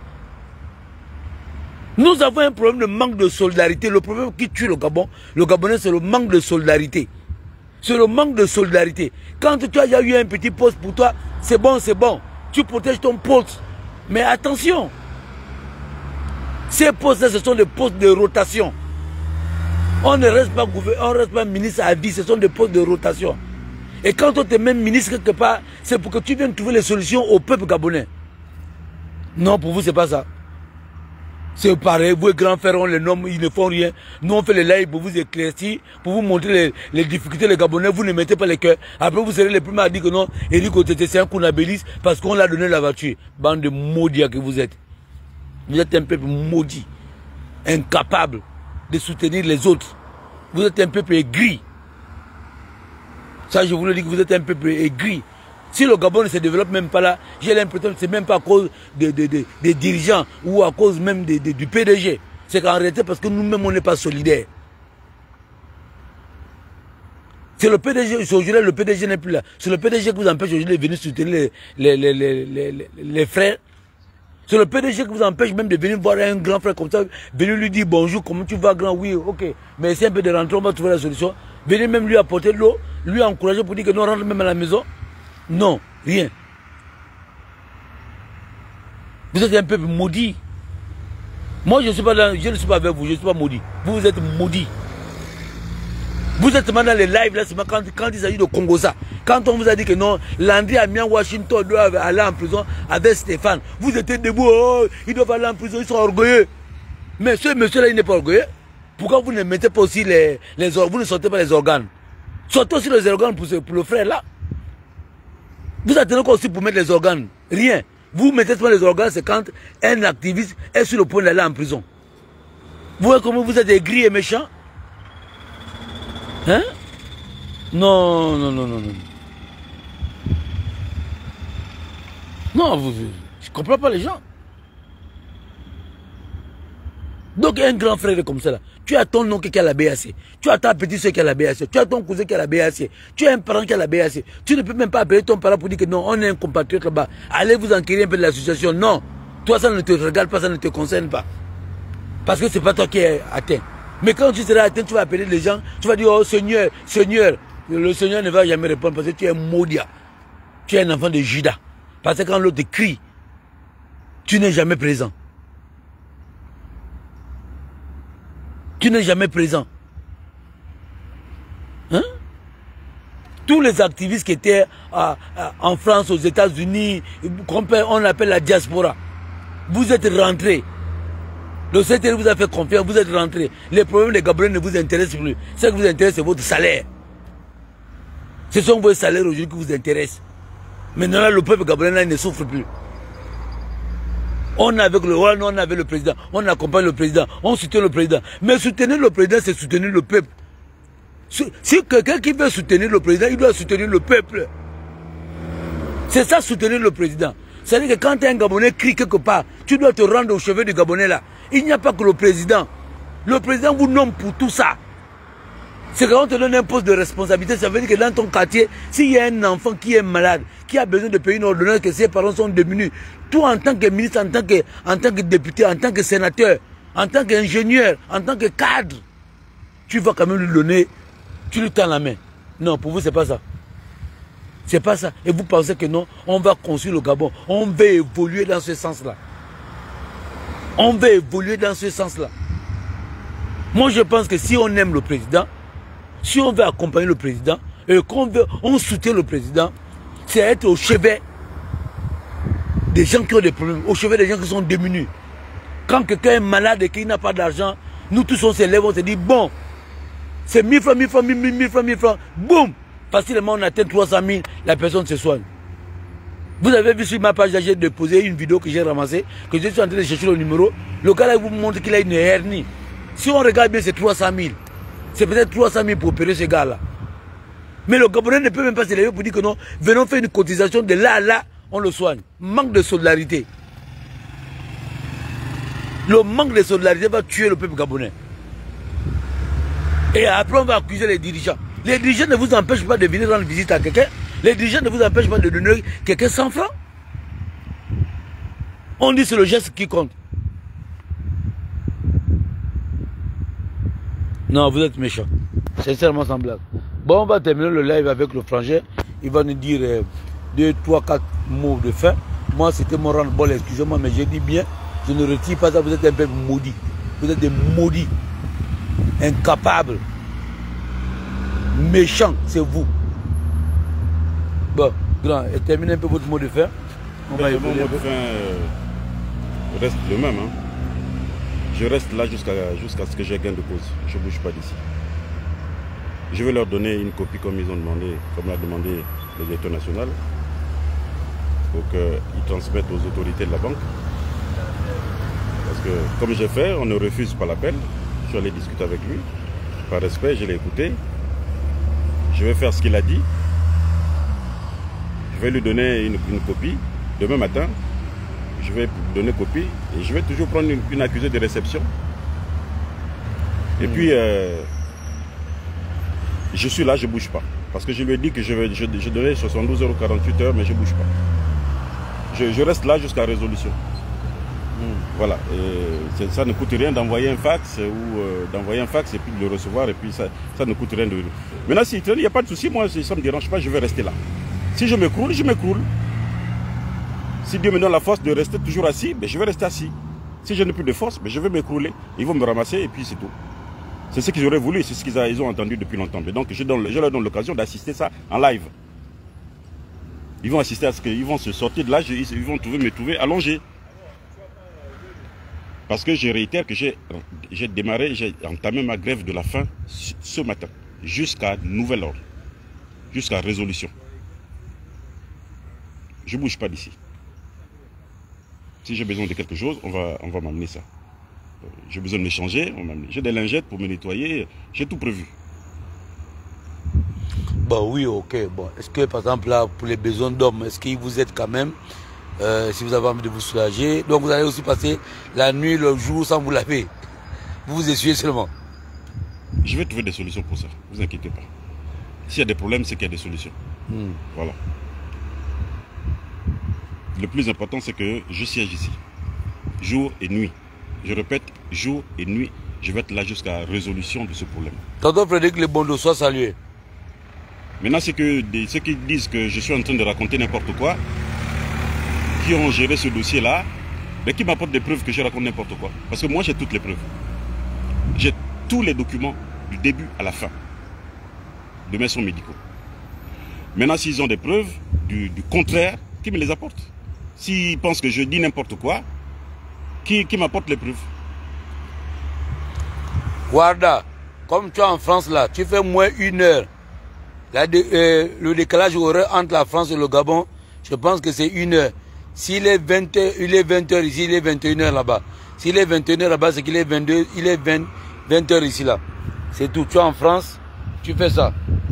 Nous avons un problème de manque de solidarité. Le problème qui tue le Gabon, le Gabonais, c'est le manque de solidarité. C'est le manque de solidarité. Quand tu as déjà eu un petit poste pour toi, c'est bon, c'est bon. Tu protèges ton poste. Mais attention, ces postes-là, ce sont des postes de rotation. On ne reste pas gouverneur, on ne reste pas ministre à vie, ce sont des postes de rotation. Et quand on te met ministre quelque part, c'est pour que tu viennes trouver les solutions au peuple gabonais. Non, pour vous, c'est pas ça. C'est pareil, vous, les grands frères, on les nomme, ils ne font rien. Nous, on fait les lives pour vous éclaircir, pour vous montrer les, les difficultés des Gabonais. Vous ne mettez pas les cœurs. Après, vous serez les premiers à dire que non, Éric Otete, c'est un Kounabélis parce qu'on l'a donné la voiture. Bande de maudits que vous êtes. Vous êtes un peuple maudit, incapable de soutenir les autres. Vous êtes un peuple aigri. Ça, je vous le dis que vous êtes un peuple aigri. Si le Gabon ne se développe même pas là, j'ai l'impression que ce n'est même pas à cause des de, de, de dirigeants ou à cause même de, de, du P D G. C'est qu'en réalité, parce que nous-mêmes, on n'est pas solidaires. C'est le P D G, aujourd'hui, le P D G n'est plus là. C'est le P D G qui vous empêche aujourd'hui de venir soutenir les, les, les, les, les, les, les frères. C'est le P D G qui vous empêche même de venir voir un grand frère comme ça, venir lui dire bonjour, comment tu vas grand, oui, ok. Mais c'est un peu de rentrer, on va trouver la solution. Venir même lui apporter de l'eau, lui encourager pour dire que non, rentre même à la maison. Non, rien. Vous êtes un peuple maudit. Moi, je, suis pas dans, je ne suis pas avec vous, je ne suis pas maudit. Vous, vous êtes maudit. Vous êtes maintenant dans les lives, là, quand, quand il s'agit de Congosa. Quand on vous a dit que non, Landry a mis en Washington, doit aller en prison avec Stéphane. Vous étiez debout, oh, ils doivent aller en prison, ils sont orgueilleux. Mais ce monsieur-là, il n'est pas orgueilleux. Pourquoi vous ne mettez pas aussi les, les organes, vous ne sortez pas les organes? Sortez aussi les organes pour, ce, pour le frère là. Vous attendez quoi aussi pour mettre les organes? Rien. Vous mettez pas les organes, c'est quand un activiste est sur le point d'aller en prison. Vous voyez comment vous êtes aigris et méchants? Hein? Non, non, non, non, non. Non, vous, je ne comprends pas les gens. Donc un grand frère comme ça là, tu as ton oncle qui a la B A C, tu as ta petite soeur qui a la B A C, tu as ton cousin qui a la B A C, tu as un parent qui a la B A C, tu ne peux même pas appeler ton parent pour dire que non, on est un compatriote là-bas, allez vous enquérir un peu de l'association, non, toi ça ne te regarde pas, ça ne te concerne pas, parce que c'est pas toi qui es atteint. Mais quand tu seras atteint, tu vas appeler les gens, tu vas dire oh Seigneur, Seigneur, le Seigneur ne va jamais répondre parce que tu es maudit, tu es un enfant de Judas, parce que quand l'autre crie, tu n'es jamais présent. Tu n'es jamais présent. Hein? Tous les activistes qui étaient à, à, en France, aux États-Unis, on appelle la diaspora, vous êtes rentrés. Le C T R vous a fait confiance, vous êtes rentrés. Les problèmes des Gabonais ne vous intéressent plus. Ce qui vous intéresse, c'est votre salaire. Ce sont vos salaires aujourd'hui qui vous intéressent. Maintenant, là, le peuple gabonais là, il ne souffre plus. On est avec le roi, on est avec le président, on accompagne le président, on soutient le président. Mais soutenir le président, c'est soutenir le peuple. Si quelqu'un qui veut soutenir le président, il doit soutenir le peuple. C'est ça, soutenir le président. C'est-à-dire que quand un Gabonais crie quelque part, tu dois te rendre au chevet du Gabonais là. Il n'y a pas que le président. Le président vous nomme pour tout ça. C'est quand on te donne un poste de responsabilité, ça veut dire que dans ton quartier, s'il y a un enfant qui est malade, qui a besoin de payer une ordonnance, que ses parents sont diminués, toi en tant que ministre, en tant que, en tant que député, en tant que sénateur, en tant qu'ingénieur, en tant que cadre, tu vas quand même lui donner, tu lui tends la main. Non, pour vous, c'est pas ça. C'est pas ça. Et vous pensez que non, on va construire le Gabon. On va évoluer dans ce sens-là. On va évoluer dans ce sens-là. Moi, je pense que si on aime le président, si on veut accompagner le président, et qu'on veut, on soutient le président, c'est être au chevet des gens qui ont des problèmes, au chevet des gens qui sont démunis. Quand quelqu'un est malade et qu'il n'a pas d'argent, nous tous on s'élève, on se dit, bon, c'est mille francs, mille francs, mille, mille, mille francs, mille francs, boum, facilement on atteint trois cent mille, la personne se soigne. Vous avez vu sur ma page, j'ai déposé une vidéo que j'ai ramassée, que je suis en train de chercher le numéro, le gars là vous montre qu'il a une hernie. Si on regarde bien, c'est trois cent mille. C'est peut-être trois cent mille pour opérer ce gars-là. Mais le Gabonais ne peut même pas se lever pour dire que non, venons faire une cotisation de là à là, on le soigne. Manque de solidarité. Le manque de solidarité va tuer le peuple gabonais. Et après, on va accuser les dirigeants. Les dirigeants ne vous empêchent pas de venir rendre visite à quelqu'un. Les dirigeants ne vous empêchent pas de donner quelqu'un cent francs. On dit c'est le geste qui compte. Non, vous êtes méchant. Sincèrement, sans blague. Bon, on va terminer le live avec le frangin. Il va nous dire euh, deux, trois, quatre mots de fin. Moi, c'était mon rang-ball, excusez-moi, mais j'ai dit bien. Je ne retire pas ça, vous êtes un peu maudits. Vous êtes des maudits. Incapables. Méchants, c'est vous. Bon, grand, et terminez un peu votre mot de fin. On va y Mon mot de fin euh, reste le même. Hein. Je reste là jusqu'à jusqu'à ce que j'ai gain de cause. Je ne bouge pas d'ici. Je vais leur donner une copie comme ils ont demandé, comme l'a demandé le directeur national, pour qu'ils transmettent aux autorités de la banque. Parce que, comme j'ai fait, on ne refuse pas l'appel. Je suis allé discuter avec lui. Par respect, je l'ai écouté. Je vais faire ce qu'il a dit. Je vais lui donner une, une copie. Demain matin, je vais lui donner copie. Et je vais toujours prendre une, une accusée de réception. Et mmh. puis, euh, je suis là, je ne bouge pas. Parce que je lui ai dit que je vais je, je donnais soixante-douze heures ou quarante-huit heures, mais je ne bouge pas. Je, je reste là jusqu'à résolution. Mmh. Voilà. Et ça ne coûte rien d'envoyer un fax ou euh, d'envoyer un fax et puis de le recevoir. Et puis ça, ça ne coûte rien de. Maintenant, s'il traîne, il n'y a pas de souci. Moi, ça ne me dérange pas, je vais rester là. Si je m'écroule, je m'écroule. Si Dieu me donne la force de rester toujours assis, ben je vais rester assis. Si je n'ai plus de force, ben je vais m'écrouler. Ils vont me ramasser et puis c'est tout. C'est ce qu'ils auraient voulu, c'est ce qu'ils ils ont entendu depuis longtemps. Mais donc je, donne, je leur donne l'occasion d'assister ça en live. Ils vont assister à ce qu'ils vont se sortir de là, ils, ils vont trouver, me trouver allongé. Parce que je réitère que j'ai démarré, j'ai entamé ma grève de la faim ce matin, jusqu'à nouvel ordre, jusqu'à résolution. Je ne bouge pas d'ici. Si j'ai besoin de quelque chose, on va, on va m'amener ça. J'ai besoin de me changer, j'ai des lingettes pour me nettoyer, j'ai tout prévu. Bon, oui, ok. Bon, est-ce que, par exemple, là, pour les besoins d'hommes, est-ce qu'ils vous aident quand même, euh, si vous avez envie de vous soulager? Donc, vous allez aussi passer la nuit, le jour, sans vous laver. Vous vous essuyez seulement. Je vais trouver des solutions pour ça, ne vous inquiétez pas. S'il y a des problèmes, c'est qu'il y a des solutions. Hmm. Voilà. Le plus important, c'est que je siège ici, jour et nuit. Je répète, jour et nuit, je vais être là jusqu'à la résolution de ce problème. Tonton Frédéric Lebondeau, soit salué. Maintenant, c'est que des, ceux qui disent que je suis en train de raconter n'importe quoi, qui ont géré ce dossier-là, mais qui m'apportent des preuves que je raconte n'importe quoi. Parce que moi, j'ai toutes les preuves. J'ai tous les documents du début à la fin de mes soins médicaux. Maintenant, s'ils ont des preuves du, du contraire, qui me les apportent? S'ils pensent que je dis n'importe quoi, qui, qui m'apporte les preuves? Warda, comme tu es en France là, tu fais moins une heure. La de, euh, le décalage horaire entre la France et le Gabon, je pense que c'est une heure. S'il est vingt heures, il est vingt heures ici, il est vingt et une heures là-bas. S'il est vingt et une heures là-bas, c'est qu'il est vingt-deux, il est vingt, vingt heures ici là. C'est tout. Tu es en France, tu fais ça.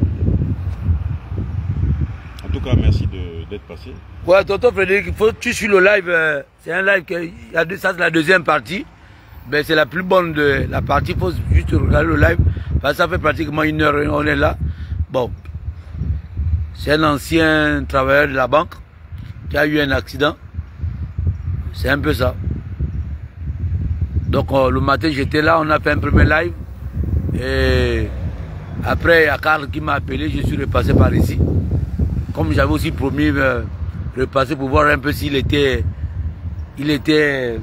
En tout cas, merci d'être passé. Ouais, tonton Frédéric, il faut tu suis le live. Euh, c'est un live que ça c'est la deuxième partie. Ben, c'est la plus bonne de la partie. Il faut juste regarder le live. Parce que ça fait pratiquement une heure on est là. Bon. C'est un ancien travailleur de la banque qui a eu un accident. C'est un peu ça. Donc euh, le matin j'étais là, on a fait un premier live. Et après il y a Karl qui m'a appelé, je suis repassé par ici. Comme j'avais aussi promis euh, repasser pour voir un peu s'il était, il était,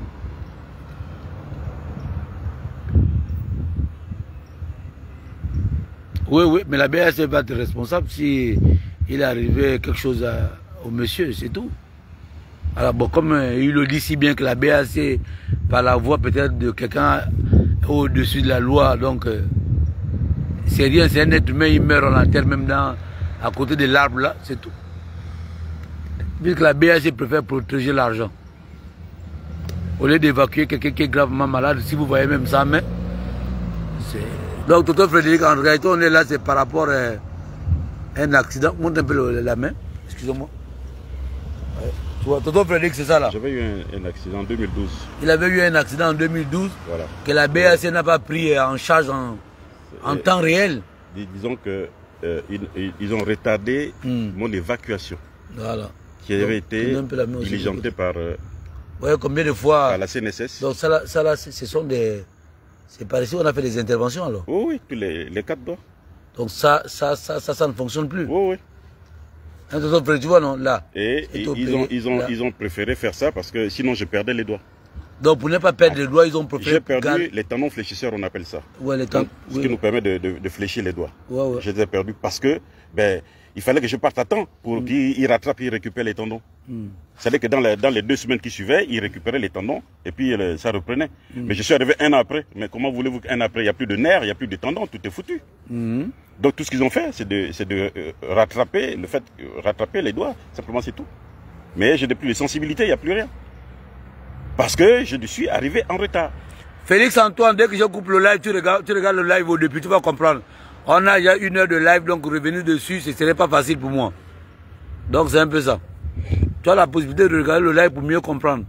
oui, oui, mais la B A C va être responsable si il est arrivé quelque chose à, au monsieur, c'est tout. Alors bon, comme euh, il le dit si bien que la B A C, par la voix peut-être de quelqu'un au-dessus de la loi, donc euh, c'est rien, c'est un être humain, il meurt en la terre, même dans, à côté de l'arbre là, c'est tout. Puisque la B A C préfère protéger l'argent. Au lieu d'évacuer quelqu'un qui est gravement malade, si vous voyez même sa main. Donc, tonton Frédéric, en réalité, on est là, c'est par rapport à un accident. Monte un peu le, la main, excusez-moi. Ouais. Tu vois, tonton Frédéric, c'est ça là. J'avais eu un, un accident en deux mille douze. Il avait eu un accident en deux mille douze, voilà. Que la B A C n'a pas pris en charge en, en temps réel. Dis, disons que euh, ils, ils ont retardé hmm. mon évacuation. Voilà. Qui avait été diligentée par euh, voyez combien de fois... À la C N S S. Donc ça là, ça, là ce sont des... C'est par ici qu'on a fait des interventions alors. Oui, oui, tous les, les quatre doigts. Donc ça, ça, ça, ça, ça ne fonctionne plus. Oui, oui. Hein, tu vois, non, là. Et ils ont, ils, ont, ils ont préféré faire ça parce que sinon je perdais les doigts. Donc pour ne pas perdre les doigts, ils ont préféré... J'ai perdu garder... les tendons fléchisseurs, on appelle ça. Ouais, les tendons. Ce oui. qui nous permet de, de, de fléchir les doigts. Ouais, ouais. Je les ai perdus parce que ben, il fallait que je parte à temps pour mm. qu'il rattrape et récupère les tendons. Mm. C'est-à-dire que dans les, dans les deux semaines qui suivaient, il récupérait les tendons et puis le, ça reprenait. Mm. Mais je suis arrivé un an après. Mais comment voulez-vous qu'un an après, il n'y a plus de nerfs, il n'y a plus de tendons, tout est foutu. Mm. Donc tout ce qu'ils ont fait, c'est de, de euh, rattraper le fait, euh, rattraper les doigts. Simplement, c'est tout. Mais je n'ai plus de sensibilité, il n'y a plus rien. Parce que je suis arrivé en retard. Félix Antoine, dès que je coupe le live, tu regardes, tu regardes le live au début, tu vas comprendre. On a déjà une heure de live, donc revenir dessus, ce serait pas facile pour moi. Donc c'est un peu ça. Tu as la possibilité de regarder le live pour mieux comprendre.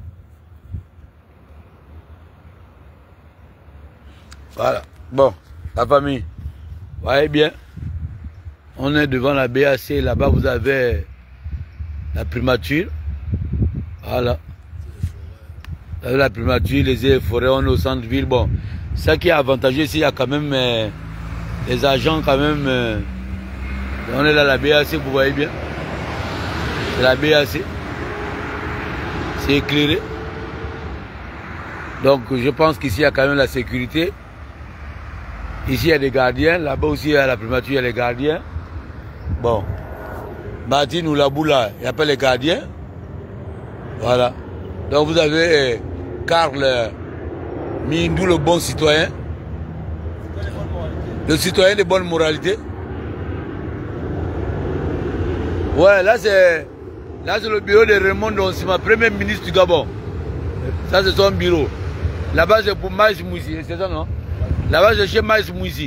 Voilà. Bon, la famille. Vous voyez bien. On est devant la B A C. Là-bas, vous avez la primature. Voilà. Vous avez la primature, les eaux et forêts, on est au centre-ville. Bon, ça qui est avantageux ici, il y a quand même euh, les agents quand même. Euh, on est là, la B A C, vous voyez bien. C'est la B A C. C'est éclairé. Donc, je pense qu'ici, il y a quand même la sécurité. Ici, il y a des gardiens. Là-bas aussi, il y a la primature, il y a les gardiens. Bon. Martin ou Laboula, il n'y a pas les gardiens. Voilà. Donc, vous avez... Euh, Karl Mindou, le bon citoyen, le citoyen de bonne moralité. Ouais, là c'est là c'est le bureau de Raymond Donsima, premier ministre du Gabon. Ça c'est son bureau. Là-bas c'est pour Maïs Mouissi, c'est ça non? Là-bas c'est chez Maïs Mouissi.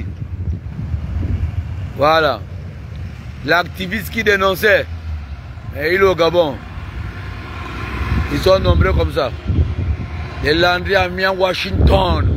Voilà. L'activiste qui dénonçait, et il est au Gabon. Ils sont nombreux comme ça. Et Landry a mis en Washington.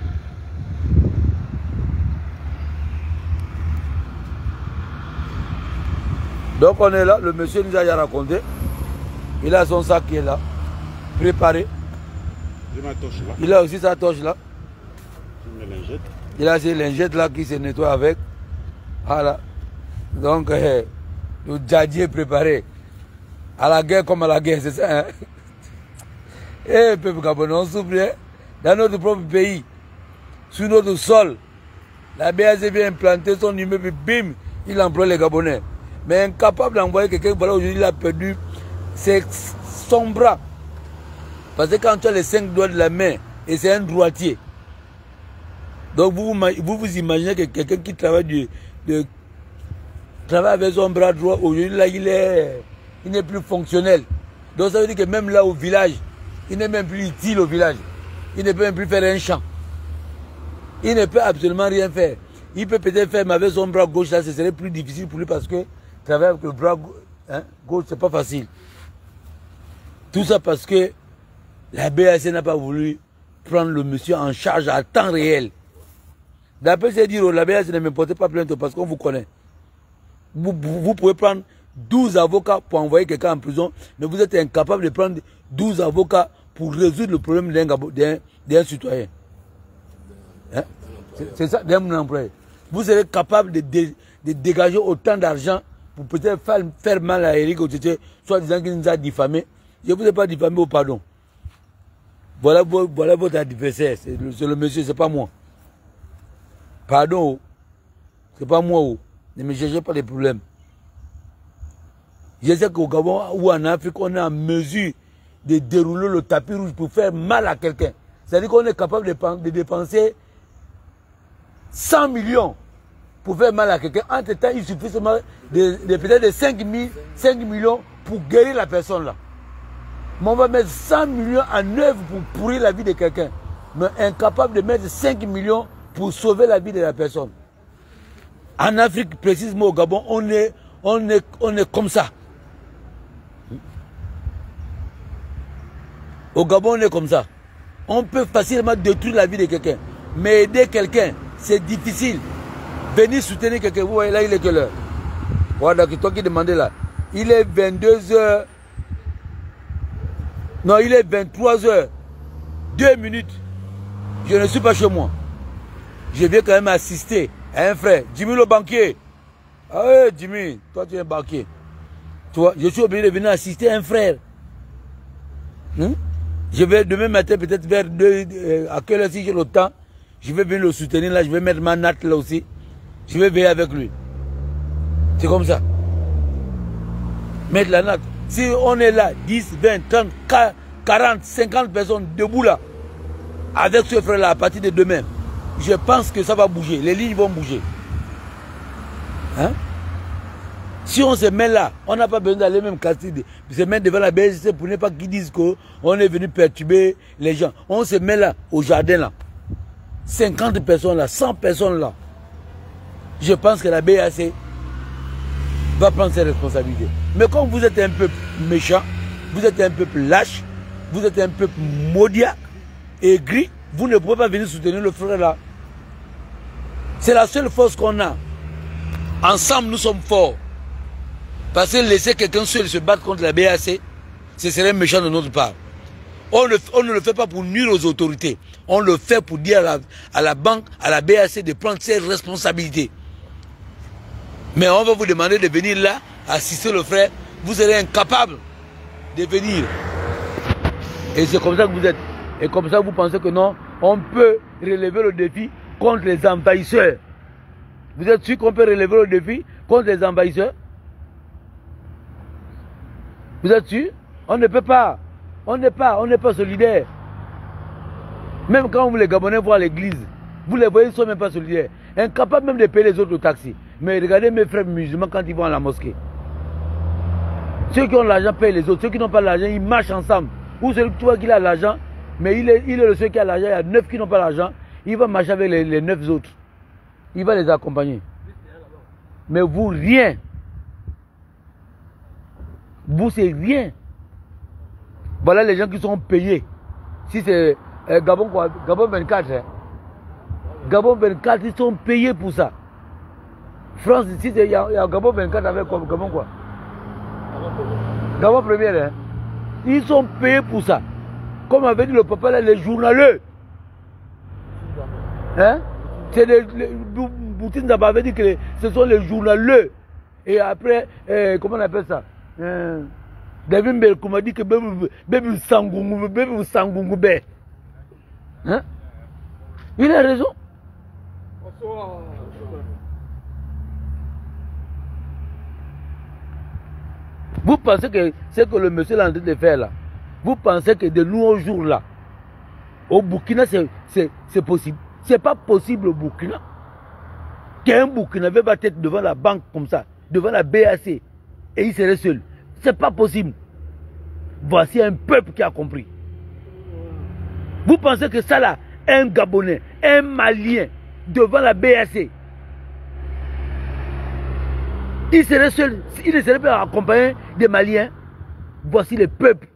Donc on est là, le monsieur nous a déjà raconté. Il a son sac qui est là, préparé. Ma torche là. Il a aussi sa torche là. Lingette. Il a ses lingettes là qui se nettoient avec. Voilà. Donc euh, le djadji est préparé. À la guerre comme à la guerre, c'est ça. Hein? Eh, peuple gabonais, on souffre, hein? Dans notre propre pays, sur notre sol, la B A C vient implanter son immeuble, bim, il emploie les Gabonais. Mais incapable d'envoyer quelqu'un, voilà, aujourd'hui, il a perdu ses, son bras. Parce que quand tu as les cinq doigts de la main, et c'est un droitier. Donc vous vous, vous imaginez que quelqu'un qui travaille, de, de, travaille avec son bras droit, aujourd'hui, là, il est, il n'est plus fonctionnel. Donc ça veut dire que même là, au village, il n'est même plus utile au village. Il ne peut même plus faire un champ. Il ne peut absolument rien faire. Il peut peut-être faire, mais avec son bras gauche, là, ce serait plus difficile pour lui parce que travailler avec le bras hein, gauche, c'est pas facile. Tout ça parce que la B A C n'a pas voulu prendre le monsieur en charge à temps réel. D'après ces dires, la B A C ne me portez pas plainte parce qu'on vous connaît. Vous, vous, vous pouvez prendre douze avocats pour envoyer quelqu'un en prison, mais vous êtes incapable de prendre douze avocats pour résoudre le problème d'un citoyen. Hein? C'est ça, d'un employé. Vous serez capable de, de, de dégager autant d'argent pour peut-être faire, faire mal à Eric Oteté, soit disant qu'il nous a diffamé. Je ne vous ai pas diffamé au pardon. Voilà, voilà votre adversaire. C'est le, le monsieur, ce n'est pas moi. Pardon. Ce n'est pas moi. Ne me cherchez pas les problèmes. Je sais qu'au Gabon ou en Afrique, on est en mesure de dérouler le tapis rouge pour faire mal à quelqu'un. C'est-à-dire qu'on est capable de, de dépenser cent millions pour faire mal à quelqu'un. Entre-temps, il suffit seulement de, de peut-être de cinq millions pour guérir la personne là. Mais on va mettre cent millions en œuvre pour pourrir la vie de quelqu'un. Mais incapable de mettre cinq millions pour sauver la vie de la personne. En Afrique, précisément au Gabon, on est, on est, on est comme ça. Au Gabon, on est comme ça. On peut facilement détruire la vie de quelqu'un. Mais aider quelqu'un, c'est difficile. Venir soutenir quelqu'un, vous voyez là, il est quelle heure? Voilà, toi qui demandais là. Il est vingt-deux heures. Non, il est vingt-trois heures, deux minutes. Je ne suis pas chez moi. Je viens quand même assister à un frère, Jimmy le banquier. Ah oui, Jimmy, toi tu es un banquier. Tu vois, je suis obligé de venir assister à un frère. Hein? Je vais demain matin, peut-être vers deux, euh, à quelle heure si j'ai le temps, je vais venir le soutenir là, je vais mettre ma natte là aussi. Je vais veiller avec lui. C'est comme ça. Mettre la natte. Si on est là, dix, vingt, trente, quarante, cinquante personnes debout là, avec ce frère là, à partir de demain, je pense que ça va bouger. Les lignes vont bouger. Hein? Si on se met là, on n'a pas besoin d'aller même casser, de se mettre devant la B S C pour ne pas qu'ils disent qu'on est venu perturber les gens. On se met là, au jardin là. cinquante personnes là, cent personnes là. Je pense que la B A C va prendre ses responsabilités. Mais comme vous êtes un peu méchant, vous êtes un peu lâche, vous êtes un peu maudit, aigri, vous ne pouvez pas venir soutenir le frère là. C'est la seule force qu'on a. Ensemble, nous sommes forts. Parce que laisser quelqu'un seul se battre contre la B A C, ce serait méchant de notre part. On ne, on ne le fait pas pour nuire aux autorités. On le fait pour dire à la, à la banque, à la B A C de prendre ses responsabilités. Mais on va vous demander de venir là, assister le frère. Vous serez incapable de venir. Et c'est comme ça que vous êtes. Et comme ça vous pensez que non, on peut relever le défi contre les envahisseurs. Vous êtes sûr qu'on peut relever le défi contre les envahisseurs? Vous êtes sûr? On ne peut pas. On n'est pas, on n'est pas solidaire. Même quand vous les Gabonais voient l'église, vous les voyez, ils ne sont même pas solidaires. Incapables même de payer les autres au taxi. Mais regardez mes frères musulmans quand ils vont à la mosquée. Ceux qui ont l'argent payent les autres. Ceux qui n'ont pas l'argent, ils marchent ensemble. Ou celui que tu vois qu'il a l'argent, mais il est, il est le seul qui a l'argent, il y a neuf qui n'ont pas l'argent. Il va marcher avec les, les neuf autres. Il va les accompagner. Mais vous, rien. Vous, c'est rien. Voilà les gens qui sont payés. Si c'est euh, Gabon quoi, Gabon vingt-quatre. Hein. Gabon vingt-quatre, ils sont payés pour ça. France, si il y, y a Gabon vingt-quatre avec quoi, Gabon quoi? Gabon première. Hein. Ils sont payés pour ça. Comme avait dit le papa là, les journaleux. Hein? C'est les, les Boutine Zaba avait dit que les, ce sont les journaleux. Et après, euh, comment on appelle ça? Euh, David Belkou m'a dit que bébé sangungu, bébé sangungu bé. Hein? Il a raison. Vous pensez que c'est que le monsieur est en train de faire là, vous pensez que de nos jours là, au Burkina c'est possible? C'est pas possible au Burkina. Qu'un Burkinabé va être devant la banque comme ça, devant la B A C, et il serait seul. C'est pas possible. Voici un peuple qui a compris. Vous pensez que ça là, un Gabonais, un Malien, devant la B A C, il serait seul, il ne serait pas accompagné des Maliens. Voici le peuple.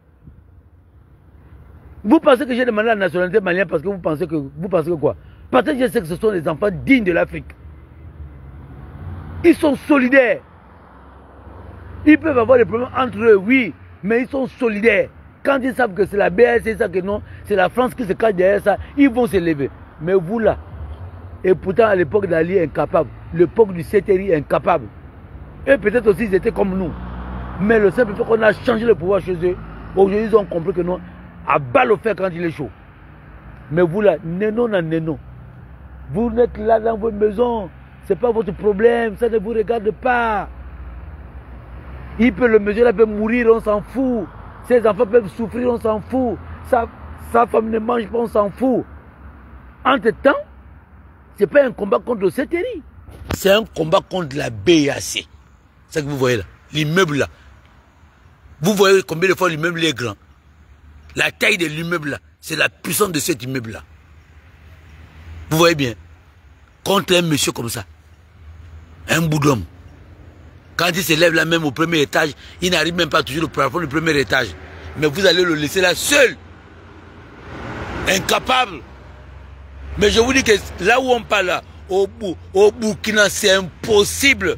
Vous pensez que j'ai demandé la nationalité malienne parce que vous pensez que, vous pensez que quoi? Parce que je sais que ce sont des enfants dignes de l'Afrique. Ils sont solidaires. Ils peuvent avoir des problèmes entre eux, oui, mais ils sont solidaires. Quand ils savent que c'est la B A C, ça que non, c'est la France qui se cache derrière ça, ils vont se lever. Mais vous là, et pourtant à l'époque d'Ali incapable, l'époque du C T R I incapable. Et peut-être aussi ils étaient comme nous. Mais le simple fait qu'on a changé le pouvoir chez eux, aujourd'hui ils ont compris que non, à balle au fer quand il est chaud. Mais vous là, nénon non nénon. Vous êtes là dans votre maison, ce n'est pas votre problème, ça ne vous regarde pas. Il peut, le monsieur là peut mourir, on s'en fout. Ses enfants peuvent souffrir, on s'en fout. Sa, sa femme ne mange pas, on s'en fout. Entre-temps, ce n'est pas un combat contre le C T R I. C'est un combat contre la B A C. C'est ce que vous voyez là, l'immeuble là. Vous voyez combien de fois l'immeuble est grand. La taille de l'immeuble là, c'est la puissance de cet immeuble là. Vous voyez bien, contre un monsieur comme ça, un bout d'homme, quand il se lève là même au premier étage, il n'arrive même pas à toucher le plafond du premier étage. Mais vous allez le laisser là seul, incapable. Mais je vous dis que là où on parle là, au, au Burkina, c'est impossible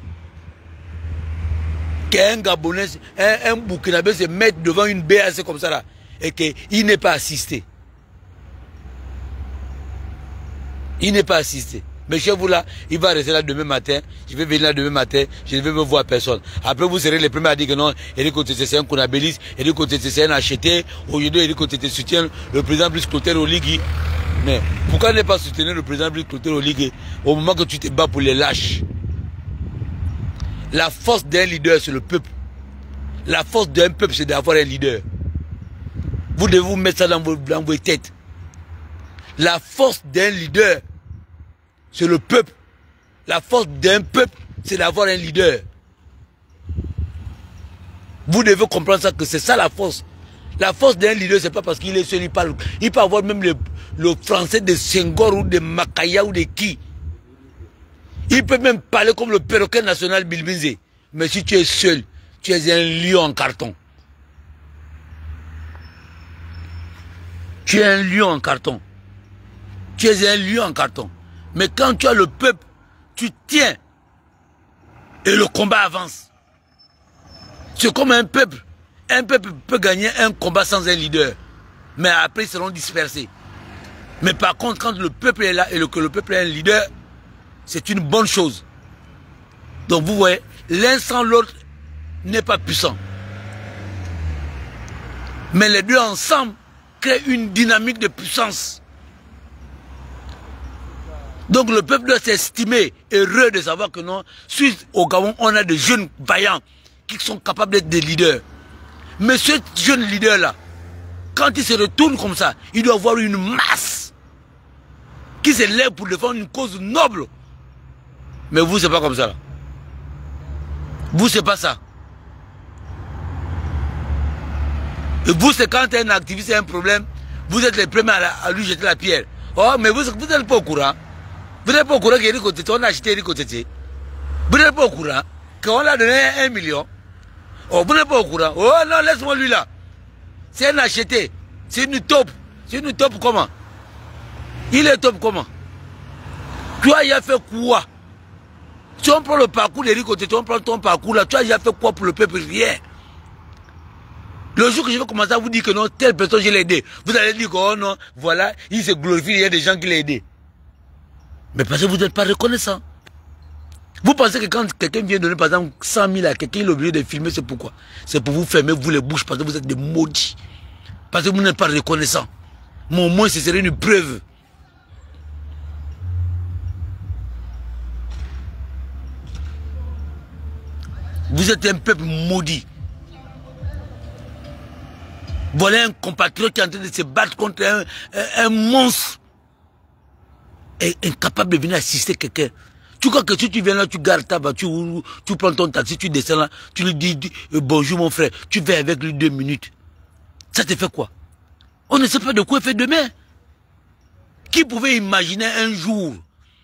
qu'un Gabonais, un, un Burkinabé se mette devant une B A C comme ça là, et qu'il n'est pas assisté. Il n'est pas assisté. Mais chez vous là, il va rester là demain matin, je vais venir là demain matin, je ne vais me voir personne. Après vous serez les premiers à dire que non, Éric Otete c'est un Konabilis, Éric Otete c'est un acheté, aujourd'hui Éric Otete soutient le président Brice Clotaire Oligui. Mais pourquoi ne pas soutenir le président Brice Clotaire Oligui au moment que tu te bats pour les lâches? La force d'un leader, c'est le peuple. La force d'un peuple, c'est d'avoir un leader. Vous devez vous mettre ça dans vos, dans vos têtes. La force d'un leader, c'est le peuple. La force d'un peuple, c'est d'avoir un leader. Vous devez comprendre ça, que c'est ça la force. La force d'un leader, c'est pas parce qu'il est seul, il parle. Il peut avoir même le, le français de Senghor ou de Makaya ou de qui. Il peut même parler comme le perroquet national Bilbinze. Mais si tu es seul, tu es un lion en carton. Tu es un lion en carton. Tu es un lion en carton. Mais quand tu as le peuple, tu tiens. Et le combat avance. C'est comme un peuple. Un peuple peut gagner un combat sans un leader. Mais après, ils seront dispersés. Mais par contre, quand le peuple est là et que le peuple est un leader, c'est une bonne chose. Donc vous voyez, l'un sans l'autre n'est pas puissant. Mais les deux ensemble créent une dynamique de puissance. Donc le peuple doit s'estimer heureux de savoir que non, suite au Gabon, on a des jeunes vaillants qui sont capables d'être des leaders. Mais ce jeune leader-là, quand il se retourne comme ça, il doit avoir une masse qui se lève pour défendre une cause noble. Mais vous, c'est pas comme ça. Là. Vous, c'est pas ça. Et vous, c'est quand un activiste a un problème, vous êtes les premiers à, la, à lui jeter la pierre. Oh, mais vous, vous n'êtes pas au courant. Vous n'êtes pas au courant qu'Éric Otete, on a acheté Éric Otete. Vous n'êtes pas au courant qu'on l'a donné un million. Oh, vous n'êtes pas au courant. Oh non, laisse-moi lui là. C'est un acheté. C'est une taupe. C'est une taupe comment? Il est taupe comment? Toi, il a fait quoi? Si on prend le parcours d'Éric Otete, on prend ton parcours là, tu as déjà fait quoi pour le peuple? Rien. Le jour que je vais commencer à vous dire que non, telle personne, je l'ai aidé, vous allez dire que oh non, voilà, il se glorifie, il y a des gens qui l'ont aidé. Mais parce que vous n'êtes pas reconnaissant. Vous pensez que quand quelqu'un vient donner par exemple cent mille à quelqu'un, il est obligé de filmer, c'est pourquoi? C'est pour vous fermer vous les bouches parce que vous êtes des maudits. Parce que vous n'êtes pas reconnaissant. Mais au moins ce serait une preuve. Vous êtes un peuple maudit. Voilà un compatriote qui est en train de se battre contre un, un, un monstre. Et incapable de venir assister quelqu'un. Tu crois que si tu viens là, tu gardes ta voiture, tu prends ton taxi, tu descends là, tu lui dis euh, bonjour mon frère, tu vas avec lui deux minutes. Ça te fait quoi? On ne sait pas de quoi il fait demain. Qui pouvait imaginer un jour,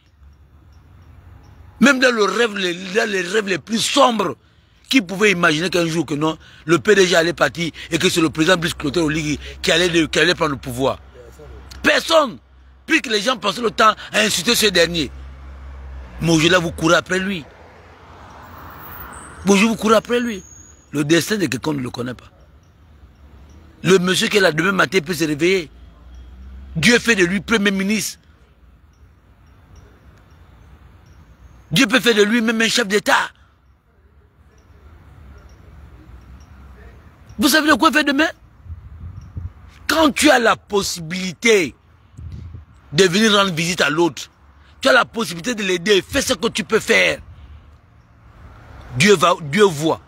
même dans, le rêve, les, dans les rêves les plus sombres, qui pouvait imaginer qu'un jour que non, le P D G allait partir et que c'est le président Brice Clotaire Oligui qui allait, qui allait prendre le pouvoir? Personne. Puis que les gens passaient le temps à insulter ce dernier. Mais aujourd'hui, vous courez après lui. Aujourd'hui, vous courez après lui. Le destin de quelqu'un ne le connaît pas. Le monsieur qui est là demain matin peut se réveiller. Dieu fait de lui premier ministre. Dieu peut faire de lui même un chef d'État. Vous savez de quoi faire demain? Quand tu as la possibilité de venir rendre visite à l'autre, tu as la possibilité de l'aider, fais ce que tu peux faire. Dieu va, Dieu voit.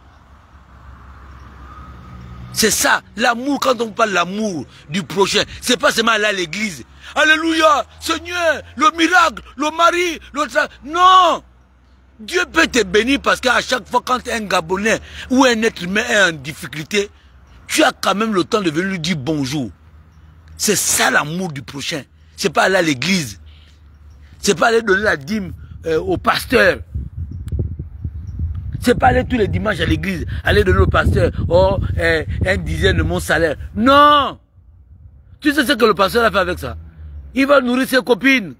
C'est ça, l'amour, quand on parle de l'amour du prochain, c'est pas seulement aller à l'église. Alléluia, Seigneur, le miracle, le mari, le tra... Non! Dieu peut te bénir parce qu'à chaque fois quand un Gabonais ou un être humain est en difficulté, tu as quand même le temps de venir lui dire bonjour. C'est ça l'amour du prochain. C'est pas aller à l'église. C'est pas aller donner la dîme euh, au pasteur. C'est pas aller tous les dimanches à l'église, aller donner au pasteur oh, euh, un dizaine de mon salaire. Non! Tu sais ce que le pasteur a fait avec ça? Il va nourrir ses copines.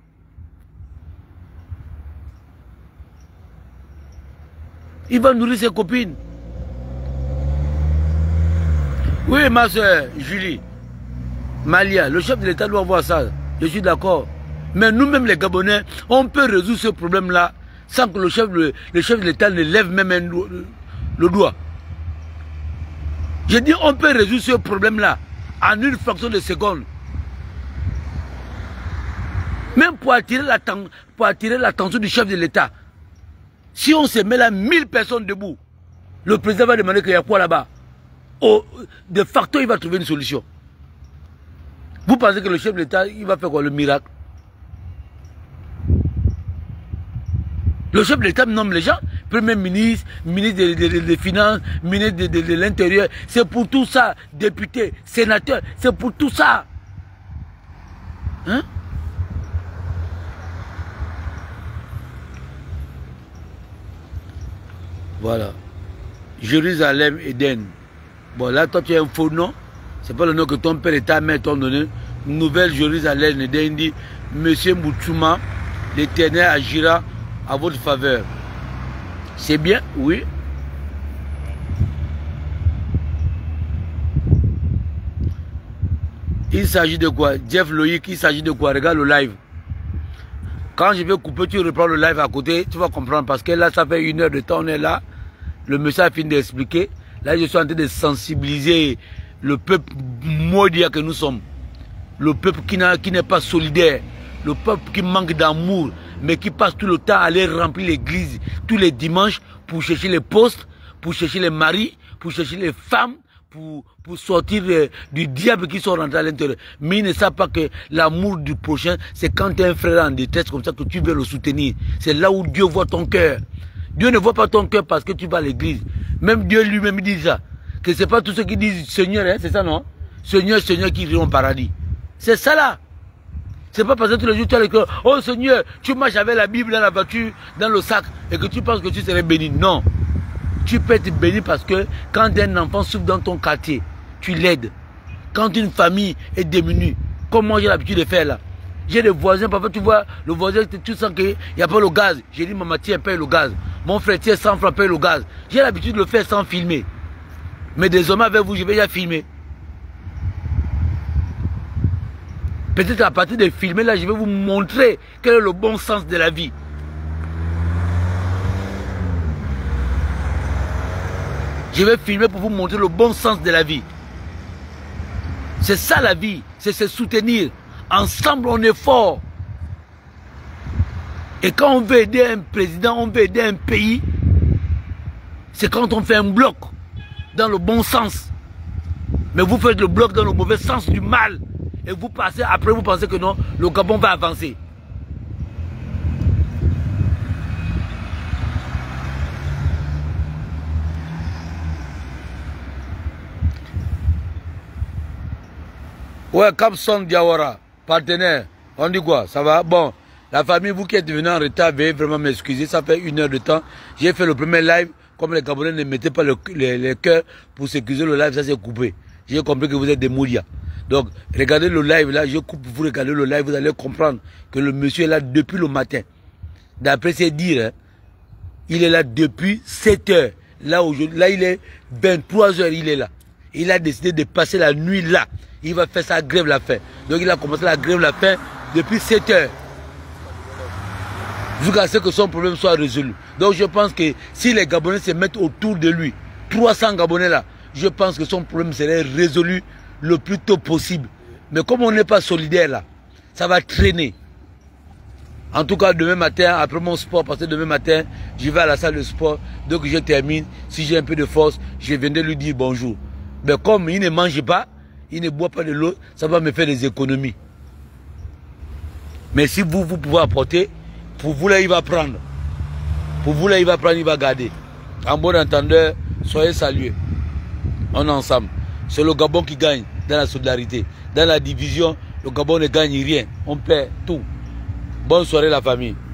Il va nourrir ses copines. Oui, ma soeur Julie. Malia, le chef de l'État doit voir ça. Je suis d'accord. Mais nous-mêmes, les Gabonais, on peut résoudre ce problème-là sans que le chef, le, le chef de l'État ne lève même un, le, le doigt. Je dis, on peut résoudre ce problème-là en une fraction de seconde. Même pour attirer l'attention du chef de l'État. Si on se met là, mille personnes debout, le président va demander qu'il y a quoi là-bas. Oh, de facto, il va trouver une solution. Vous pensez que le chef de l'État, il va faire quoi, le miracle? Le chef de l'État nomme les gens, Premier ministre, ministre des de, de, de Finances, ministre de, de, de l'Intérieur. C'est pour tout ça, député, sénateur, c'est pour tout ça. Hein? Voilà. Jérusalem, Éden. Bon, là, toi, tu as un faux nom. C'est pas le nom que ton père et ta mère t'ont donné. Nouvelle Jérusalem, Éden dit, Monsieur Moutouma, l'Éternel agira à votre faveur. C'est bien, oui. Il s'agit de quoi? Jeff Loïc, il s'agit de quoi? Regarde le live. Quand je vais couper, tu reprends le live à côté, tu vas comprendre. Parce que là, ça fait une heure de temps, on est là. Le monsieur a fini d'expliquer. Là, je suis en train de sensibiliser le peuple maudit que nous sommes. Le peuple qui n'est pas solidaire. Le peuple qui manque d'amour, mais qui passe tout le temps à aller remplir l'église tous les dimanches pour chercher les postes, pour chercher les maris, pour chercher les femmes, pour, pour sortir euh, du diable qui sont rentrés à l'intérieur. Mais ils ne savent pas que l'amour du prochain, c'est quand tu as un frère en détresse comme ça que tu veux le soutenir. C'est là où Dieu voit ton cœur. Dieu ne voit pas ton cœur parce que tu vas à l'église. Même Dieu lui-même dit ça. Que ce n'est pas tous ceux qui disent Seigneur, hein, c'est ça non? Seigneur, Seigneur qui iront au paradis. C'est ça là. C'est pas parce que tous les jours tu as le cœur, oh Seigneur, tu marches avec la Bible dans la voiture, dans le sac, et que tu penses que tu serais béni. Non. Tu peux être béni parce que quand un enfant souffre dans ton quartier, tu l'aides. Quand une famille est démunie, comme moi j'ai l'habitude de faire là. J'ai des voisins, parfois tu vois, le voisin, tu sens qu'il n'y a pas le gaz. J'ai dit, maman, tiens, paye le gaz. Mon frère, tiens, cent francs, paye le gaz. J'ai l'habitude de le faire sans filmer. Mais désormais avec vous, je vais déjà filmer. Peut-être à partir de filmer là, je vais vous montrer quel est le bon sens de la vie. Je vais filmer pour vous montrer le bon sens de la vie. C'est ça la vie, c'est se soutenir. Ensemble, on est fort. Et quand on veut aider un président, on veut aider un pays, c'est quand on fait un bloc dans le bon sens. Mais vous faites le bloc dans le mauvais sens du mal. Et vous passez, après vous pensez que non, le Gabon va avancer. Ouais, Capson Diawara, partenaire, on dit quoi? Ça va? Bon, la famille, vous qui êtes venu en retard, veuillez vraiment m'excuser, ça fait une heure de temps. J'ai fait le premier live, comme les Gabonais ne mettaient pas le, les, les cœurs pour s'excuser, le live, ça s'est coupé. J'ai compris que vous êtes des moulias. Donc, regardez le live là, je coupe, vous regardez le live, vous allez comprendre que le monsieur est là depuis le matin. D'après ses dires, hein, il est là depuis sept heures. Là, aujourd'hui, là, il est vingt-trois heures, il est là. Il a décidé de passer la nuit là. Il va faire sa grève la faim. Donc, il a commencé la grève la faim depuis sept heures. Jusqu'à ce que son problème soit résolu. Donc, je pense que si les Gabonais se mettent autour de lui, trois cents Gabonais là, je pense que son problème serait résolu le plus tôt possible. Mais comme on n'est pas solidaire là, ça va traîner. En tout cas, demain matin, après mon sport, parce que demain matin, je vais à la salle de sport. Donc je termine, si j'ai un peu de force, je viendrai lui dire bonjour. Mais comme il ne mange pas, il ne boit pas de l'eau, ça va me faire des économies. Mais si vous, vous pouvez apporter, pour vous là, il va prendre. Pour vous là, il va prendre, il va garder. En bon entendeur, soyez salués. On est ensemble. C'est le Gabon qui gagne dans la solidarité. Dans la division, le Gabon ne gagne rien. On perd tout. Bonne soirée la famille.